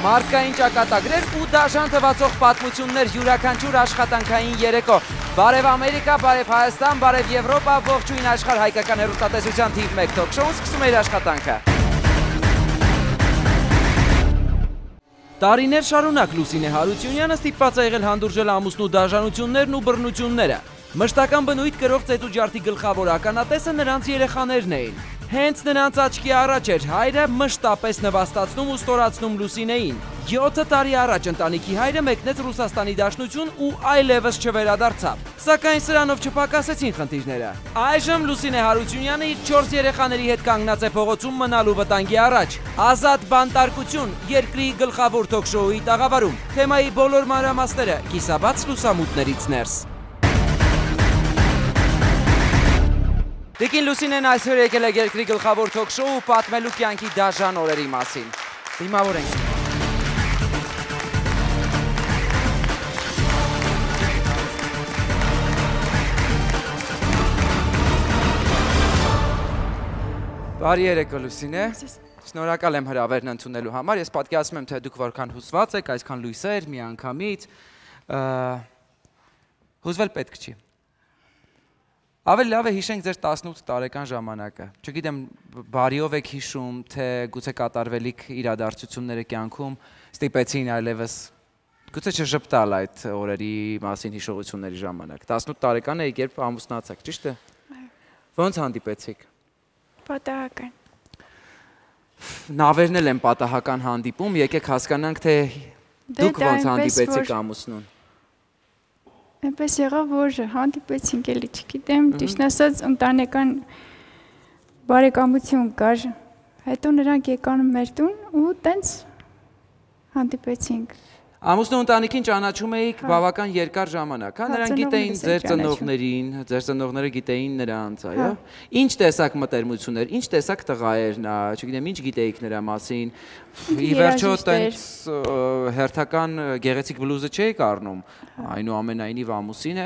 Մարկային ճակատագրեր ու դաշան թվացող պատմություններ յուրաքանչյուր աշխատանքային երեկո։ Բարև Ամերիկա, բարև Հայաստան, բարև Եվրոպա, ողջույն աշխարհ հայկական հեռուստատեսության թիվ 1 թոք-շոուն սկսում է իր աշխատանքը։ Տարիներ շարունակ Լուսինե Հարությունյանը ստիպված է եղել հանդուրժել ամուսնու դաժանություններն ու բռնությունները։ Մշտական բնույթ կրող ծեծուջարդի գլխավոր ականատեսը նրանց երեխաներն էին։ Հենց նրանց աչքի առաջ էր հայրը մշտապես նվաստացնում ու ստորացնում Լուսինեին։ 7 տարի առաջ ընտանիքի հայրը մեկնեց Ռուսաստանի Դաշնություն ու այլևս չվերադարձավ։ Սակայն սրանով չպակասեցին խնդիրները։ Այժմ Լուսինե Հարությունյանը իր 4 երեխաների հետ կանգնած է փողոցում մնալու վտանգի առաջ։ Ազատ բանտարկություն երկրի գլխավոր թոք-շոուի տաղավարում։ Թեմայի բոլոր մանրամասները կիսաբաց լուսամուտներից ներս։ Տիկին Լուսինեն այսօր եկել է երկրի գլխավոր թոք-շոու պատմելու կյանքի դաժան օրերի մասին։ Դիմավորենք։ Բարի երեկո Լուսինե։ Շնորհակալ եմ հրավերն ընդունելու համար։ Ես պատկերացնում եմ, թե դուք որքան հուսված եք, այսքան լույսեր, միանգամից։ Հուզվել պետք չի։ Ավելի լավ է հիշենք ձեր 18 տարեկան ժամանակը։ Չգիտեմ, բարիով եք հիշում, թե գուցե կատարվելիք իրադարձությունները կյանքում ստիպեցին այլևս գուցե չժպտալ այդ օրերի մասին հիշողությունների ժամանակ։ 18 տարեկան եք, երբ ամուսնացաք, ճիշտ է։ Ոնց հանդիպեցիք։ Պատահական։ Նավերն էլ են պատահական հանդիպում, եկեք հասկանանք, թե դուք ոնց հանդիպեցիք ամուսնուն։ Այնպես եղավ, որ հանդիպեցինք, էլի չգիտեմ, ճիշտն ասած ընտանեկան բարեկամություն կար, հետո նրանք եկան մեր տուն ու տենց հանդիպեցինք։ Ամուսնու ընտանիքին ճանաչում էիք բավական երկար ժամանակ, հա, նրանք գիտեին ձեր ծնողներին, ձեր ծնողները գիտեին նրանց, այո։ Ինչ տեսակ մտերմություններ, ինչ տեսակ տղաեր նա, չգիտեմ, ինչ գիտեիք նրա մասին։ Ի վերջո տենց հերթական գեղեցիկ բլուզը չէիք առնում, այնուամենայնիվ ամուսին է,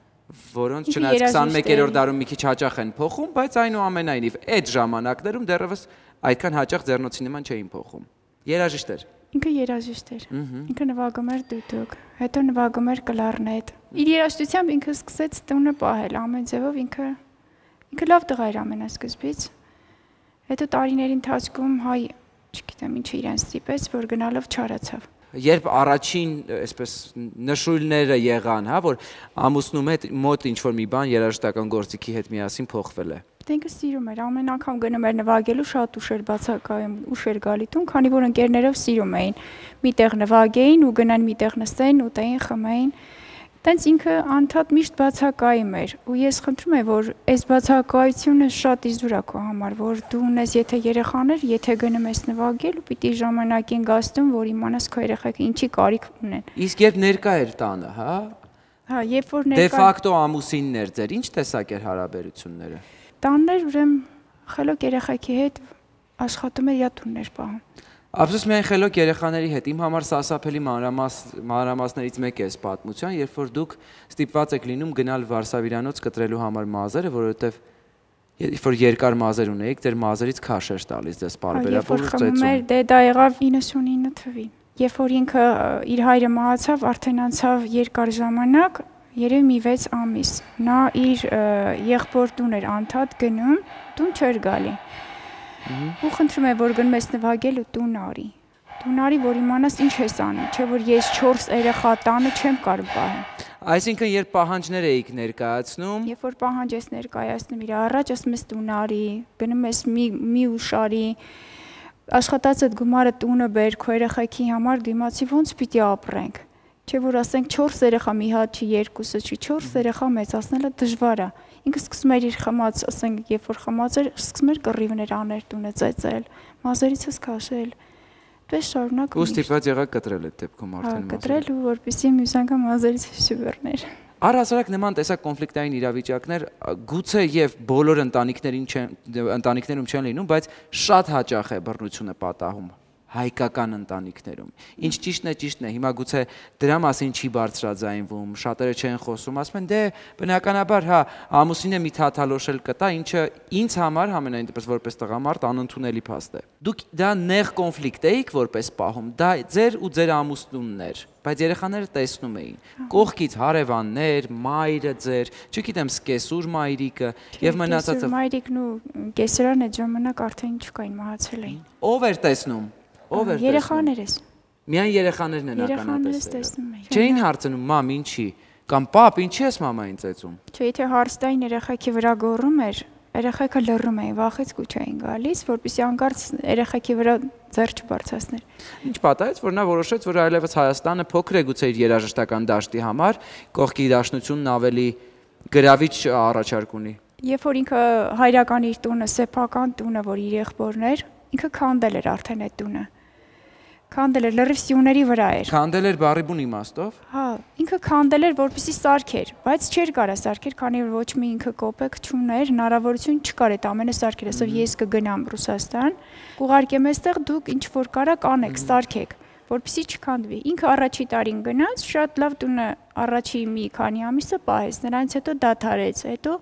որոնց չնայած 21-րդ դարում մի քիչ հաճախ են փոխում, բայց այնուամենայնիվ այդ ժամանակներում դեռևս այդքան հաճախ ձեռնոցի նման չէին փոխում։ Երաժիշտ էր։ Ինքը երաժիշտ էր, ինքը նվագում էր դուդուկ, հետո նվագում էր կլարնետ։ Իր երաժշտությամբ ինքը սկսեց տունը պահել, ամեն ձևով ինքը լավ տղա էր ամենասկզբից։ Հետո տարիների ընթացքում հայ, չգիտեմ ինչը իրեն ստիպեց, որ գնալով չարացավ։ Երբ առաջին այսպես նշույլները եղան, հա, որ ամուսնու մոտ ինչ-որ մի բան երաժշտական գործիքի հետ միասին փոխվել է։ Դե ինքը սիրում էր, ամեն անգամ գնում էր նվագելու, շատ ուշ էր բացակայում, ուշ էր գալի տուն, քանի որ ընկերներով սիրում էին։ Միտեղ նվագեին ու գնան միտեղ նստեին, ուտեին, խմեին։ Տենց ինքը անդադ միշտ բացակայում էր, ու ես խնդրում եմ, որ այս բացակայությունը շատ իզուր է քո համար, որ դու ունես եթե երեխաներ, եթե գնում ես նվագել, ու պիտի ժամանակին գաս տուն, որ իմանաս քո երեխաքը ինչի կարիք ունեն։ Իսկ երբ ներկա էր տանը, հա։ Հա, երբ որ ներկա։ Դե ֆակտո ամուսիններ ձեր, ինչ տեսակ էր հարաբերությունները։ Տաններ ուրեմն խելոք երեխաքի հետ աշխատում էր, յատուններ պահում։ Ափսոս միայն խելոք երեխաների հետ, իմ համար սարսափելի մանրամասներից մեկը է այս պատմության, երբ որ դուք ստիպված եք լինում գնալ Վարշավիրանոց կտրելու համար մազերը, որովհետև երբ որ երկար մազեր ունեիք, ձեր մազերից քաշ էր տալիս ձեզ պարբերաբար ծեծում։ Դե դա եղավ 99 թվին։ Երբ որ ինքը իր հայրը մահացավ, արդեն անցավ երկար ժամանակ, երևի մի 6 ամիս, նա իր եղբոր տուն էր անդադ գնում, տուն չէր գալի։ Ու խնդրում եմ, որ գնում ես նվագել ու տուն արի, որ իմանաս ինչ ես անում, չէ որ ես 4 երեխա տանը չեմ կարող պահել։ Այսինքն երբ պահանջներ էիք ներկայացնում։ Երբ որ պահանջ ես ներկայացնում իր առաջ, ասում ես տուն արի, գնում ես մի ուշ արի, աշխատածդ գումարը տունը բեր, քո երեխաքի համար դիմացի ոնց պիտի ապրենք։ Չէ որ ասենք 4 երեխա մի հատ չի, 2-ը չի, 4 երեխա մեծացնելը դժվար է։ Ինքը սկսում էր իր խմած, ասենք, երբ որ խմած էր, սկսում էր կռիվներ անել տունը ծեծել, մազերիցս քաշել։ Պես շարունակ։ Ու ստիպված եղաք կտրել այդ դեպքում արդեն մազերը։ Կտրել ու որպեսզի մյուս անգամ մազերից շուվերներ։ Առհասարակ նման տեսակ կոնֆլիկտային իրավիճակներ գուցե եւ բոլոր ընտանիքներում չեն լինում, բայց շատ հաճախ է բռնությունը պատահում։ հայկական ընտանիքներում։ Ինչ ճիշտն է, հիմա գուցե դրա մասին չի բարձրաձայնվում, շատերը չեն խոսում, ասում են դե բնականաբար, հա, ամուսինը մի թաթալոշել կտա, ինչը ինձ համար համենայն դեպս որպես տղամարդ անընդունելի փաստ է։ Դուք դա նեղ կոնֆլիկտ էիք որպես պահում, դա ձեր ու ձեր ամուսնունն էր, բայց երեխաները տեսնում էին։ Կողքից հարևաններ, մայրը ձեր, չգիտեմ, սկեսուր մայրիկը եւ մնացածը։ Մայրիկն ու կեսրան այդ ժամանակ արդեն չկային, մահացել էին։ Ով էր տեսնում։ Երեխաներս։ Միայն երեխաներն են Երեխաներս տեսնում էին։ Չէին հարցնում մամ ինչի կամ պապ ինչի ես մամային ծեծում։ Չէ, եթե հարստային երեխեքի վրա գոռում էր, երեխեքը լռում էին, վախից կուչ էին գալիս, որպեսզի անկարծ երեխեքի վրա ձեռ չբարձրացներ։ Ինչ պատահեց, որ նա որոշեց, որ այլևս Հայաստանը փոքր է գուցե իր երաժշտական դաշտի համար, կողքի դաշնությունն ավելի գրավիչ առաջարկ ունի։ Երբ որ ինքը հայրական իր տունը, սեփական տունը, որ իր եղբորն էր, ինքը քանդել էր արդեն այդ տունը։ Քանդել էր լրիվ սյուների վրա էր։ Քանդել էր բառի բուն իմաստով։ Հա, ինքը քանդել էր, որպեսզի սարքեր, բայց չէր կարա սարքեր, քանի որ ոչ մի ինքը կոպեկ չուներ, հնարավորություն չկար այդ ամենը սարքել, ասով ես կգնամ Ռուսաստան, կուղարկեմ այստեղ դուք ինչ որ կարա կանեք, սարքեք, որպեսզի չքանդվի։ Ինքը առաջի տարին գնաց, շատ լավ տունը առաջի մի քանի ամիսը պահեց, նրանից հետո դադարեց, հետո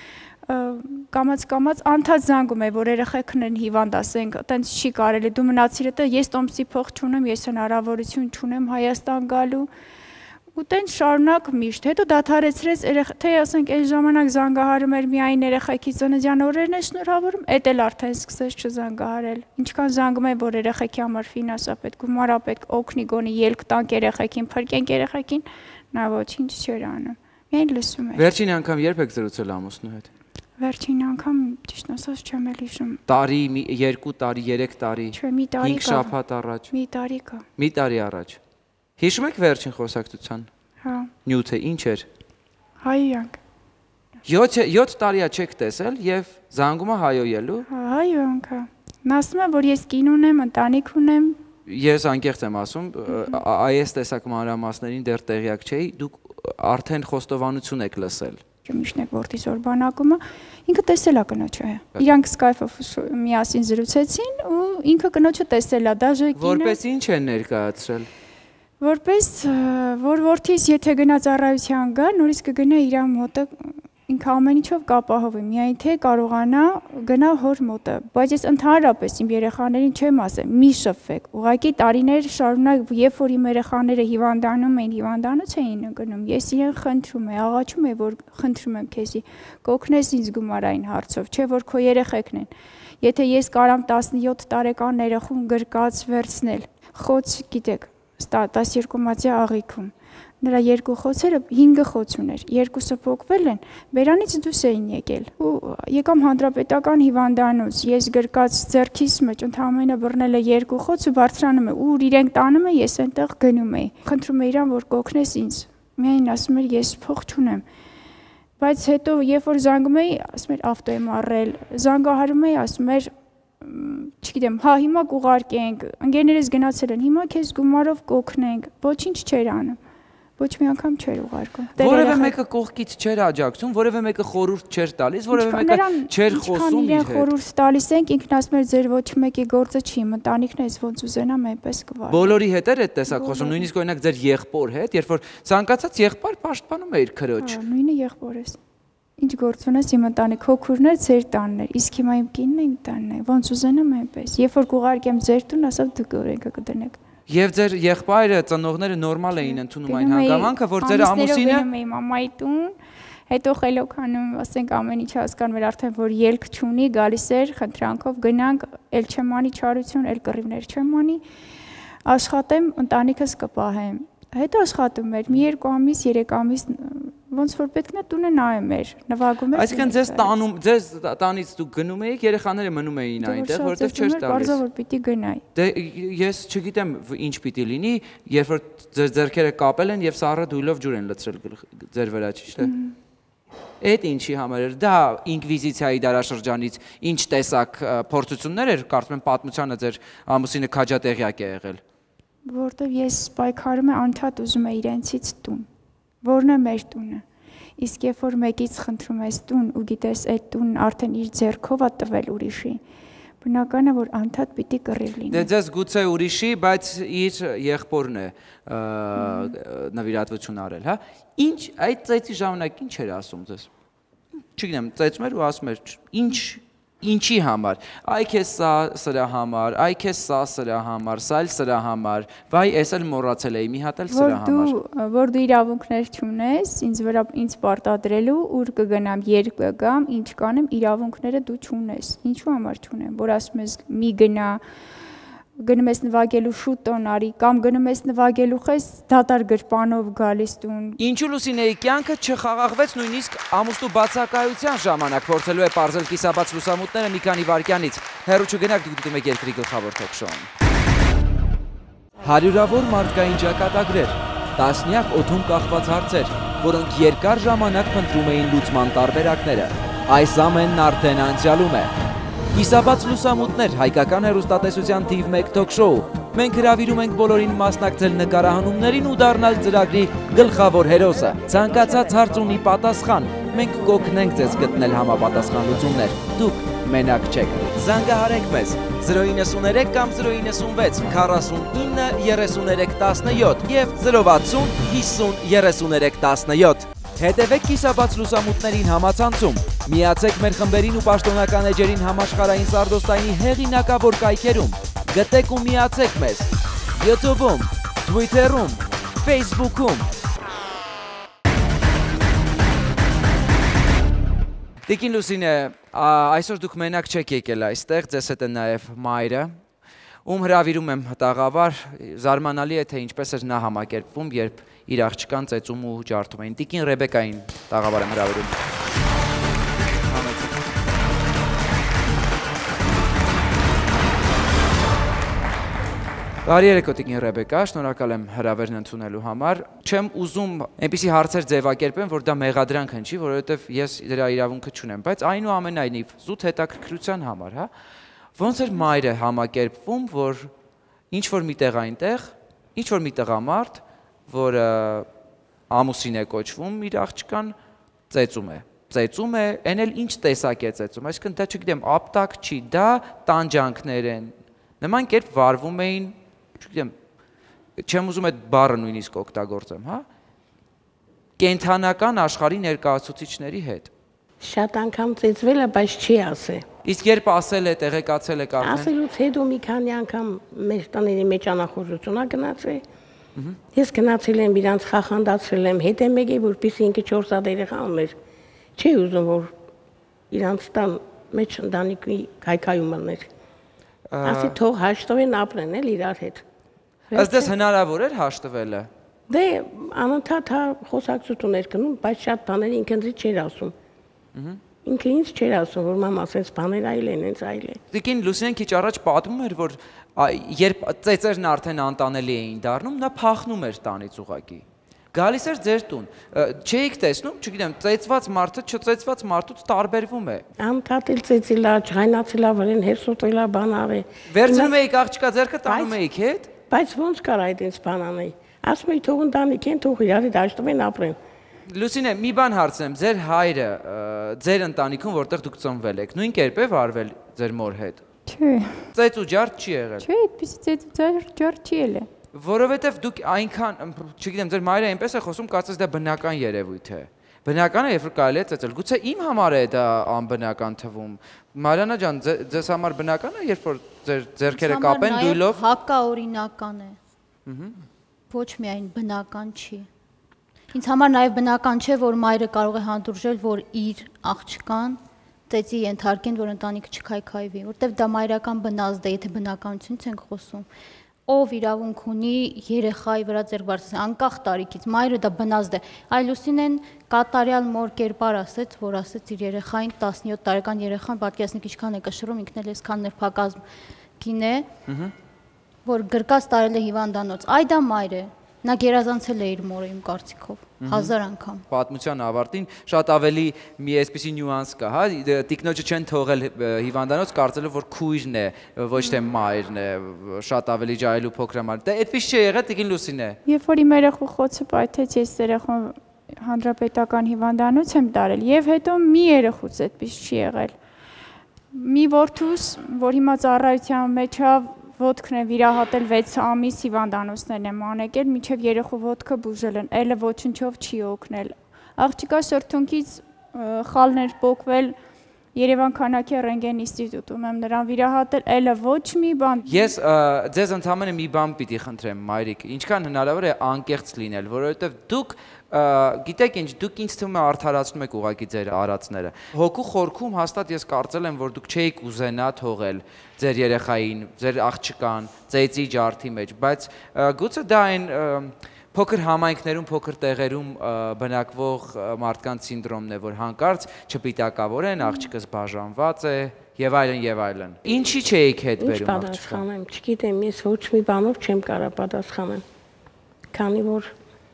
կամաց անդադ զանգում է, որ երեխեքն են հիվանդ, ասենք, տենց չի կարելի, դու մնացիր հետո, ես տոմսի փող չունեմ, ես հնարավորություն չունեմ Հայաստան գալու, ու տենց շարունակ միշտ, հետո դադարեցրեց, թե ասենք այն ժամանակ զանգահարում էր միայն երեխեքի ծննդյան օրերն է շնորհավորում, էդ էլ արդեն սկսեց չզանգահարել, ինչքան զանգում է, որ երեխեքի համար ֆինանսա պետք, գումարա պետք, օգնի գոնի ելք տանք երեխեքին, փրկենք երեխեքին, նա ոչինչ չէր անում, միայն լսում էր։ Վերջին անգամ երբ եք զրուցել ամուսնու հետ։ Վերջին անգամ ճիշտ ասած չեմ էլ հիշում։ Տարի, 2 տարի, 3 տարի։ Չէ, մի տարի 5 շաբաթ առաջ։ Մի տարի կա։ Մի տարի առաջ։ Հիշում եք վերջին խոսակցության։ Հա։ Նյութը ինչ էր։ Հայոյանք։ 7 տարիա չեք տեսել եւ զանգումը հայոյելու։ Հա, հայոյանք։ Նա ասում է, որ ես կին ունեմ, ընտանիք ունեմ։ Ես անկեղծ եմ ասում, այս տեսակ մանրամասներին դեռ տեղյակ չէի, դուք արդեն խոստովանություն եք լսել։ Միշտ եք որդիս որ բանակումը, ինքը տեսել է կնոջը։ Իրանք Skype-ով միասին զրուցեցին ու ինքը կնոջը տեսել է, դաժե կինը։ Որպես ինչ են ներկայացրել։ Որպես որ որդիս եթե գնա ծառայության գա, նորից կգնա իր մոտը, ինքը ամեն ինչով կապահովի, միայն թե կարողանա գնա հոր մոտը, բայց ես ընդհանրապես իմ երեխաներին չեմ ասեմ, մի շփվեք, ուղղակի տարիներ շարունակ, երբ որ իմ երեխաները հիվանդանում էին, հիվանդանոց էին ընկնում, ես իրեն խնդրում եմ, աղաչում եմ, որ խնդրում եմ քեզի, կօգնես ինձ գումարային հարցով, չէ որ քո երեխեքն են, եթե ես կարամ 17 տարեկան երեխուն գրկած վերցնել, խոց գիտեք, 12 մածյա աղիքում նրա երկու խոցերը 5 խոց ուներ, երկուսը փոկվել են, բերանից դուրս էին եկել։ Ու եկամ հանրապետական հիվանդանոց, ես գրկած ձեռքիս մեջ ընդհանրապես բռնել է 2 խոց ու բարձրանում է, ու իրենք տանում է, ես այնտեղ գնում եի։ Խնդրում եմ իրան, որ կօգնես ինձ։ Միայն ասում էր, ես փող չունեմ։ Բայց հետո երբ որ զանգում էի, ասում էր ավտո եմ առել, զանգահարում էի, ասում էր չգիտեմ, հա հիմա կուղարկենք, ընկերներս գնացել են, հիմա քեզ գումարով կօգնենք, ոչինչ չէր անում։ Ոչ մի անգամ չէր ուղարկում։ Որևէ մեկը կողքից չէր աջակցում, որևէ մեկը խորհուրդ չէր տալիս, որևէ մեկը չէր խոսում իր հետ։ Խորհուրդ տալիս ենք, ինքն ասում էր ձեր ոչ մեկի գործը չի, ընտանիքն էս ոնց ուզենամ այնպես կվարի։ Բոլորի հետ էր այդ տեսակ խոսում, նույնիսկ օրինակ ձեր եղբոր հետ, երբ որ ցանկացած եղբայր պաշտպանում է իր քրոջ։ Նույնը եղբորս։ Ինչ գործ ունես իմ ընտանիք, քո քուրն էր, ձեր տանն էր, իսկ հիմա իմ կինն է, իմ տանն է, ոնց ուզենամ այնպես։ Երբ որ կուղարկեմ ձեր տուն, ասավ դուք օրենքը կդնեք։ Եվ ձեր եղբայրը, ծնողները նորմալ էին ընդունում այն հանգամանքը, որ ձեր ամուսինը գնում էի մամայի տուն, հետո խելոքանում, ասենք ամեն ինչ հասկանում էր արդեն, որ ելք չունի, գալիս էր խնդրանքով գնանք, էլ չեմ անի չարություն, էլ կռիվներ չեմ անի, աշխատեմ, ընտանիքս կպահեմ։ Հետո աշխատում էր, մի 2 ամիս, 3 ամիս, ոնց որ պետք է տունը նայում էր, նվագում էր։ Այսինքն ձեզ տանից դուք գնում էիք, երեխաները մնում էին այնտեղ, որտեղ չէր տալիս։ Պարզա որ պիտի գնայի։ Դե ես չգիտեմ ինչ պիտի լինի, երբ որ ձեր ձեռքերը կապել են եւ սառը դույլով ջուր են լցրել ձեր վրա, ճիշտ է։ Այդ ինչի համար էր, դա ինկվիզիցիայի դարաշրջանից ինչ տեսակ փորձություններ էր, կարծում եմ պատմությանը ձեր ամուսինը քաջատեղյակ է եղել։ Որտեվ ես պայքարում եմ անդադ ուզում եմ իրենցից տուն, որն է մեր տունը, իսկ երբ որ մեկից խնդրում ես տուն ու գիտես այդ տունն արդեն իր ձեռքով է տվել ուրիշի, Բնական է, որ անդադ պիտի կռիվ լինի։ Դե ձեզ գուցե ուրիշի, բայց իր եղբորն է նվիրատվություն արել, հա։ Ինչ այդ ծեծի ժամանակ ինչ էր ասում ձեզ։ Չգիտեմ, ծեծում էր ու ասում էր, ինչի համար։ Այ քեզ սա սրա համար, այ քեզ սա սրա համար, սա էլ սրա համար, վայ, ես էլ մոռացել էի, մի հատ էլ սրա համար։ Որ դու իրավունքներ չունես, ինձ պարտադրելու, ուր կգնամ, երբ կգամ, ինչ կանեմ, իրավունքները դու չունես։ Ինչու համար չունեմ, որ ասում ես մի գնա, գնում ես նվագելու շուտ տոն արի, կամ գնում ես նվագելու խես դատար գրպանով գալիս տուն։ Ինչու Լուսինեի կյանքը չխաղաղվեց նույնիսկ ամուսնու բացակայության ժամանակ, փորձելու է պարզել կիսաբաց լուսամուտները մի քանի վայրկյանից։ Հեռու չգնաք, դուք դիտում եք Երկրի գլխավոր թոք-շոուն։ Հարյուրավոր մարդկային ճակատագրեր, տասնյակ օդում կախված հարցեր, որոնք երկար ժամանակ փնտրում էին լուծման տարբերակները։ Այս ամենն արդեն անցյալում է։ Կիսաբաց լուսամուտներ, հայկական հեռուստատեսության թիվ 1 թոք-շոու։ Մենք հրավիրում ենք բոլորին մասնակցել նկարահանումներին ու դառնալ ծրագրի գլխավոր հերոսը։ Ցանկացած հարց ունի պատասխան։ Մենք կօգնենք ձեզ գտնել համապատասխան լուծումներ։ Դուք մենակ չեք։ Զանգահարեք մեզ 093 կամ 096 49 33 17 եւ 060 50 33 17։ Հետևեք կիսաբաց լուսամուտներին համացանցում, միացեք մեր խմբերին ու պաշտոնական էջերին համաշխարհային սարդոստայնի հեղինակավոր կայքերում, գտեք ու միացեք մեզ YouTube-ում, Twitter-ում, Facebook-ում։ Տիկին Լուսինե, այսօր դուք մենակ չեք եկել այստեղ, ձեզ հետ է նաև մայրը, ում հրավիրում եմ տաղավար, զարմանալի է, թե ինչպես էր նա համակերպվում, երբ իր աղջկան ծեծում ու ջարդում էին։ Տիկին Ռեբեկային տաղավար եմ հրավիրում։ Բարի երեկո տիկին Ռեբեկա, շնորհակալ եմ հրավերն ընդունելու համար։ Չեմ ուզում այնպիսի հարցեր ձևակերպեմ, որ դա մեղադրանք հնչի, որովհետև ես դրա իրավունքը չունեմ, բայց այնուամենայնիվ զուտ հետաքրքրության համար, հա։ Ոնց էր մայրը համակերպվում, որ ինչ որ միտեղ այնտեղ, ինչ որ մի տղամարդ, որ ամուսին է կոչվում, իր աղջկան ծեծում է։ Ծեծում է, այն էլ ինչ տեսակ է ծեծում, այսինքն դա չգիտեմ, ապտակ չի, դա տանջանքներ են։ Նման կերպ վարվում էին, չգիտեմ, չեմ ուզում այդ բառը նույնիսկ օգտագործեմ, հա։ Կենթանական աշխարհի ներկայացուցիչների հետ։ Շատ անգամ ծեծվել է, բայց չի ասել։ Իսկ երբ ասել է, տեղեկացել եք արդեն։ Ասելուց հետո մի քանի անգամ մեր տների մեջ անախորժությունա գնացել։ Ես գնացել եմ իրանց խախանդացրել եմ, հետ եմ եկել, որպեսզի ինքը 4 հատ երեխա ուներ։ Չի ուզում որ իրանց տան մեջ ընտանիքի քայքայում աներ։ Ասի թող հաշտվեն ապրեն էլ իրար հետ։ Ըստ ես հնարավոր էր հաշտվելը։ Դե անընդհատ խոսակցություն էր գնում, բայց շատ բաներ ինքը ինձ չէր ասում։ Ինքը ինձ չէր ասում, որ մամա ասեց բաներ այլ են, հենց այլ է։ Տիկին Լուսինեն քիչ առաջ պատմում էր, որ երբ ծեծերն արդեն անտանելի էին դառնում, նա փախնում էր տանից ուղակի։ Գալիս էր ձեր տուն։ Չէիք տեսնում, չգիտեմ, ծեծված մարդը չծեծված մարդուց տարբերվում է։ Անդադ էլ ծեծիլա, ջղայնացիլա, վրեն հերսոտելա բան արի։ Վերցնում էիք աղջկա ձեռքը տանում էիք հետ։ Բայց ոնց կար այդ ինձ բան անել։ Ասում էի թող ընտանիք են, թող իրար հետ հաշտվեն ապրեն։ Լուսինե, մի բան հարցնեմ, ձեր հայրը, ձեր ընտանիքում, որտեղ դուք ծնվել եք, նույն կերպ է վարվել ձեր մոր հետ։ Չէ։ Ծեծ ու ջարդ չի եղել։ Չէ, այդպեսի ծեծ ու ջարդ չի ելել։ Որովհետև դուք այնքան, չգիտեմ, ձեր մայրը այնպես է խոսում, կարծես դա բնական երևույթ է։ Բնական է, երբ որ կարելի է ծեծել։ Գուցե իմ համար է դա անբնական թվում։ Մարիանա ջան, ձեզ համար բնական է, երբ որ ձեր ձեռքերը կապեն դույլով։ Հակաօրինական է։ Ոչ միայն բնական չի։ Ինձ համար նաև բնական չէ, որ մայրը կարող է հանդուրժել, որ իր աղջկան ծեծի ենթարկեն, որ ընտանիքը չքայքայվի, որտեվ դա մայրական բնազդ է, եթե բնականությունից ենք խոսում։ Ով իրավունք ունի երեխայի վրա ձեռք բարձրացնել, անկախ տարիքից, մայրը դա բնազդ է։ Այ Լուսինեն կատարյալ մոր կերպար ասեց, որ ասեց իր երեխային 17 տարեկան երեխան, պատկերացնեք ինչքան է կշռում, ինքն էլ այսքան նրբակազմ կին է, որ գրկած տարել է հիվանդանոց։ Այ դա մայր է։ Նա գերազանցել է իր մորը իմ կարծիքով 1000 անգամ։ Պատմության ավարտին շատ ավելի մի այսպիսի նյուանս կա, հա, տիկնոջը չեն թողել հիվանդանոց, կարծելով որ քույրն է, ոչ թե մայրն է, շատ ավելի ջահել ու փոքրամարդ։ Դա այդպես չի եղել, տիկին Լուսինե։ Երբ որ իմ երեխու խոցը պայթեց, ես երեխուն հանրապետական հիվանդանոց եմ տարել, եւ հետո մի երեխուց այդպես չի եղել։ Մի որդուս, որ հիմա ծառայության մեջ է, ոտքն է վիրահատել 6 ամիս հիվանդանոցներն եմ անեկել, մինչև երեխու ոտքը բուժել են, էլը ոչնչով չի օգնել։ Աղջիկա շրթունքից խալներ պոկվել, Երևան քանակի ռենտգեն ինստիտուտում եմ նրան վիրահատել, էլը ոչ մի բան։ Ես ձեզ ընդհանրապես մի բան պիտի խնդրեմ, մայրիկ, ինչքան հնարավոր է անկեղծ լինել, որովհետև դուք գիտեք ինչ, դուք ինձ թվում է արդարացնում եք ուղղակի ձեր արածները։ Հոգու խորքում հաստատ ես կարծել եմ, որ դուք չէիք ուզենա թողել ձեր երեխային, ձեր աղջկան, ծեծի ջարդի մեջ, բայց գուցե դա այն փոքր համայնքներում, փոքր տեղերում բնակվող մարդկանց սինդրոմն է, որ հանկարծ չպիտակավորեն, աղջիկս բաժանված է եւ այլն եւ այլն։ Ինչի չէիք հետ բերում աղջկան։ Պատասխանեմ, չգիտեմ, ես ոչ մի բանով չեմ կարող պատասխանել։ Քանի որ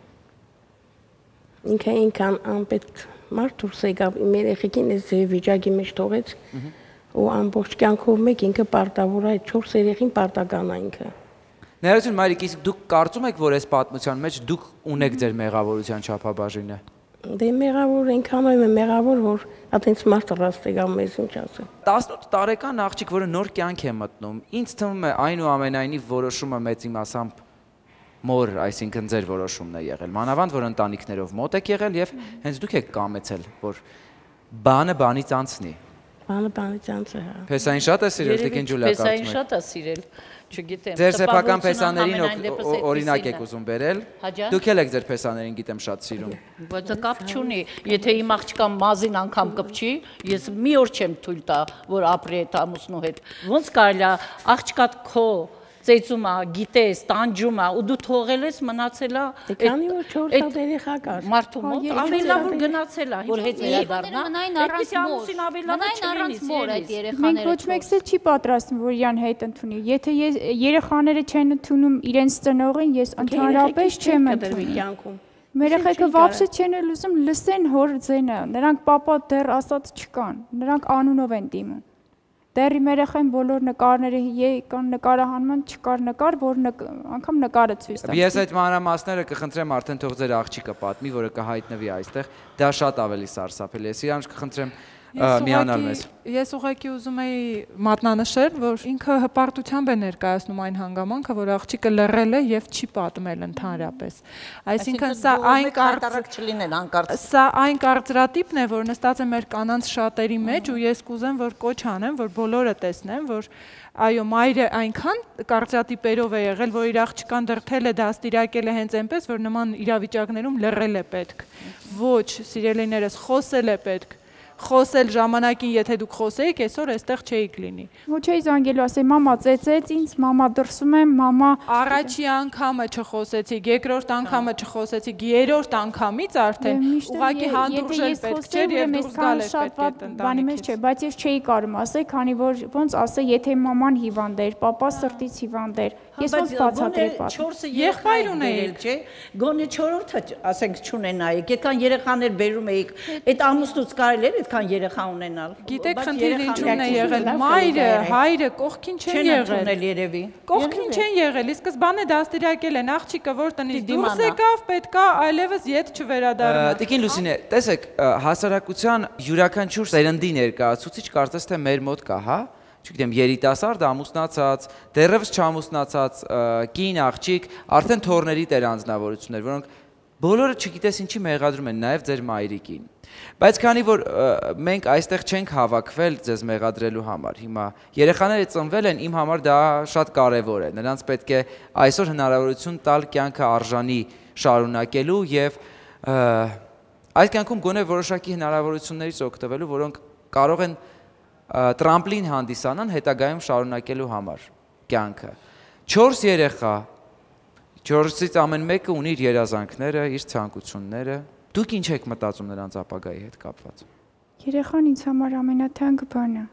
ինքը ինքան անպետք մարդ դուրս եկավ, իմ երեխեքին այս վիճակի մեջ թողեց ու ամբողջ կյանքով մեկ ինքը պարտավոր է 4 երեխին պարտական է ինքը։ Ներողություն, մայրիկ, իսկ դուք կարծում եք, որ այս պատմության մեջ դուք ունեք ձեր մեղավորության չափաբաժինը։ Դե մեղավոր այնքանով է մեղավոր, որ այդպես մարդը ռաստ եկավ մեզ ինչ ասել։ 18 տարեկան աղջիկ, որը նոր կյանք է մտնում, ինձ թվում է այնուամենայնիվ որոշումը մեծ իմասամբ մոր, այսինքն ձեր որոշումն է եղել։ Մանավանդ որ ընտանիքներով մոտ եք եղել եւ հենց դուք եք կամեցել, որ բանը բանից անցնի։ Բանը բանից անց է, հա։ Փեսային շատ է սիրել, Տիկին Ջուլիա, կարծում Փեսային եք։ շատ է սիրել, չգիտեմ։ Ձեր սեփական փեսաներին օրինակ եք ուզում բերել։ Դուք էլ եք ձեր փեսաներին գիտեմ շատ սիրում։ Բայց կապ չունի, եթե իմ աղջկան մազին անգամ կպչի, ես մի օր չեմ թույլ տա, որ ապրի այդ ամուսնու հետ։ Ոնց կարելի է աղջկատ քո ծեծում է, գիտես, տանջում է, ու դու թողել ես մնացել է։ Դե քանի որ 4 հատ երեխա կար։ Մարդու մոտ ավելի լավ որ գնացել է, որ հետ վերադառնա։ Մնային առանց մոր այդ երեխաները։ Մենք ոչ մեկս էլ չի պատրաստվում, որ իրան հետ ընդունի։ Եթե երեխաները չեն ընդունում իրենց ծնողին, ես ընդհանրապես չեմ ընդունում։ Մեր երեխեքը վաբսե չեն էլ ուզում լսեն հոր ձենը։ Նրանք պապա դեռ ասած չկան։ Նրանք անունով են դիմում։ Դեռ իմ երեխային բոլոր նկարները եկան նկարահանման չկար նկար, որ անգամ նկարը ցույց տա։ Ես այդ մանրամասները կխնդրեմ արդեն թող ձեր աղջիկը պատմի, որը կհայտնվի այստեղ։ Դա շատ ավելի սարսափելի է։ Սիրան կխնդրեմ միանալ մեզ։ Ես ուղղակի ուզում եի մատնանշել, որ ինքը հպարտությամբ է ներկայացնում այն հանգամանքը, որ աղջիկը լռել է եւ չի պատմել ընդհանրապես։ Այսինքն սա այն կարծրատիպն է, որ նստած է մեր կանանց շատերի մեջ ու ես կուզեմ, որ կոչ անեմ, որ բոլորը տեսնեն, որ այո, մայրը այնքան կարծրատիպերով է եղել, որ իր աղջկան դրթել է, դաստիարակել է հենց այնպես, որ նման իրավիճակներում լռել է պետք։ Ոչ, սիրելիներս, խոսել է պետք։ Խոսել ժամանակին, եթե դուք խոսեիք, այսօր այստեղ չէիք լինի։ Ոչ էի զանգելու, ասեի, մամա ծեծեց ինձ, մամա դրսում եմ, մամա Առաջի անգամը չխոսեցիք, երկրորդ անգամը չխոսեցիք, երրորդ անգամից արդեն ուղղակի հանդուրժել պետք չէր եւ դուրս գալ էր պետք է բանի մեջ չէ, բայց ես չէի կարող ասել, քանի որ ոնց ասել, եթե մաման հիվանդ էր, պապա սրտից հիվանդ էր, ես ոնց բացատրեի պատմել։ 4-ը եղբայր ունեիք, չէ։ Գոնե 4-ը, ասենք, չունենայիք, այդքան երեխաներ բերում էիք, այդ ամուսնուց կարելի էր այդքան երեխա ունենալ։ Գիտեք, խնդիրը ինչու՞մն է եղել։ Մայրը, հայրը կողքին չեն եղել։ Կողքին չեն եղել, ի սկզբանե դաստիարակել են աղջիկը, որ տնից դուրս եկավ, պետքա այլևս ետ չվերադառնա։ Տիկին Լուսինե, տեսեք, հասարակության յուրաքանչյուր սերնդի ներկայացուցիչ կարծես թե մեր մոտ կա, հա։ Չգիտեմ, երիտասարդ, ամուսնացած, դեռևս չամուսնացած, կին, աղջիկ, արդեն թորների տեր անձնավորություններ, որոնք բոլորը չգիտես ինչի մեղադրում են, նաև ձեր մայրիկին։ Բայց քանի որ մենք այստեղ չենք հավաքվել ձեզ մեղադրելու համար, հիմա երեխաները ծնվել են, իմ համար դա շատ կարևոր է, նրանց պետք է այսօր հնարավորություն տալ կյանքը արժանի շարունակելու եւ այդ կյանքում գոնե որոշակի հնարավորություններից օգտվելու, որոնք կարող են տրամպլին հանդիսանան հետագայում շարունակելու համար կյանքը։ 4 երեխա, 4-ից ամեն մեկը ունի իր երազանքները, իր ցանկությունները։ Դուք ինչ եք մտածում նրանց ապագայի հետ կապված։ Երեխան ինձ համար ամենաթանկ բանը։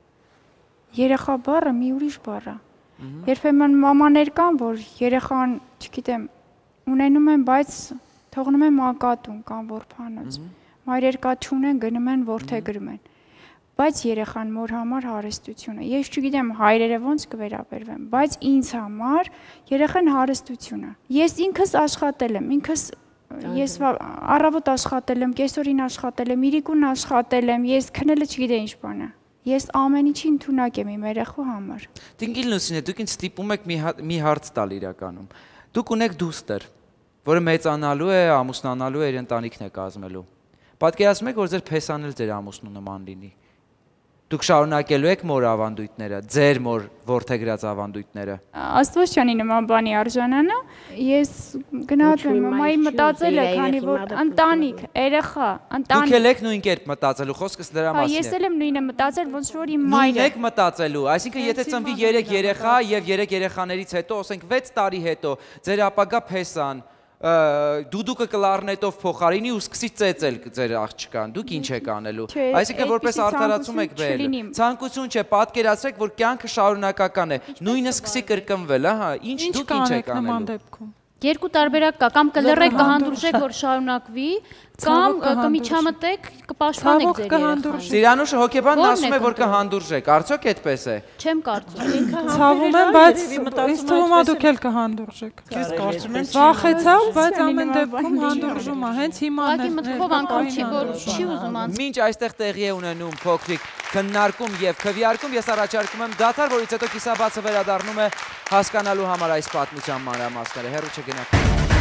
Երեխա բառը մի ուրիշ բառ է։ Երբեմն մամաներ կան, որ երեխան, չգիտեմ, ունենում են, բայց թողնում են մանկատուն կամ որբանոց։ Մայրեր կա չունեն, գնում են որդեգրում են։ Բայց երեխան մոր համար հարստություն է։ Ես չգիտեմ հայրերը ոնց կվերաբերվեն, բայց ինձ համար երեխան հարստություն է։ Ես ինքս աշխատել եմ, ես առավոտ աշխատել եմ, կեսօրին աշխատել եմ, իրիկուն աշխատել եմ, ես քնելը չգիտեմ ինչ բան է։ Ես ամեն ինչի ընդունակ եմ իմ երեխու համար։ Տնկիլ Լուսինե, դուք ինձ ստիպում եք մի հարց տալ իրականում։ Դուք ունեք դուստր, որը մեծանալու է, ամուսնանալու է, իր ընտանիքն է կազմելու։ Պատկերացնում եք, որ ձեր փեսան էլ ձեր ամուսնու նման լինի։ Դուք շարունակելու եք մոր ավանդույթները, ձեր մոր որդեգրած ավանդույթները։ Աստված չանի նման բանի արժանանա։ Ես գնահատում եմ մամայի մտածելը, քանի որ ընտանիք, երեխա, Դուք ընտանիք։ եք նույն կերպ մտածելու, խոսքս դրա Հա, մասին ես է։ էլ եմ նույնը մտածել, ոնց որ իմ Նույնն մայրը։ եք մտածելու, այսինքն եթե ծնվի 3 երեխա եւ 3 երեխաներից հետո, ասենք 6 տարի հետո, ձեր ապագա փեսան դուդուկը կլարնետով փոխարինի ու սկսի ծեծել ձեր աղջկան, դուք ինչ եք անելու։ Այսինքն որպես արդարացում եք բերել։ Ցանկություն չէ, պատկերացրեք, որ կյանքը շարունակական է, նույնը սկսի կրկնվել, ահա, ինչ դուք ինչ եք անելու։ Երկու տարբերակ կա, կամ կլռեք կհանդուրժեք, որ շարունակվի, կամ կմիջամտեք, կպաշտպանեք ձեր երեխային։ Ծիրանուշը հոգեբանն ասում է, որ կհանդուրժեք, արդյոք այդպես է։ Չեմ կարծում։ Ցավում եմ, բայց ինձ թվում է դուք էլ կհանդուրժեք։ Ես կարծում եմ Վախեցավ, բայց ամեն դեպքում հանդուրժում է, հենց հիմա Ուղղակի մտքով անգամ չի, որ չի ուզում անց։ Մինչ այստեղ տեղի է ունենում փոքրիկ քննարկում եւ քվեարկում, ես առաջարկում եմ դադար, որից հետո կիսաբացը վերադառնում է հասկանալու համար այս պատմության մանրամասները։ Հեռու չգնաք։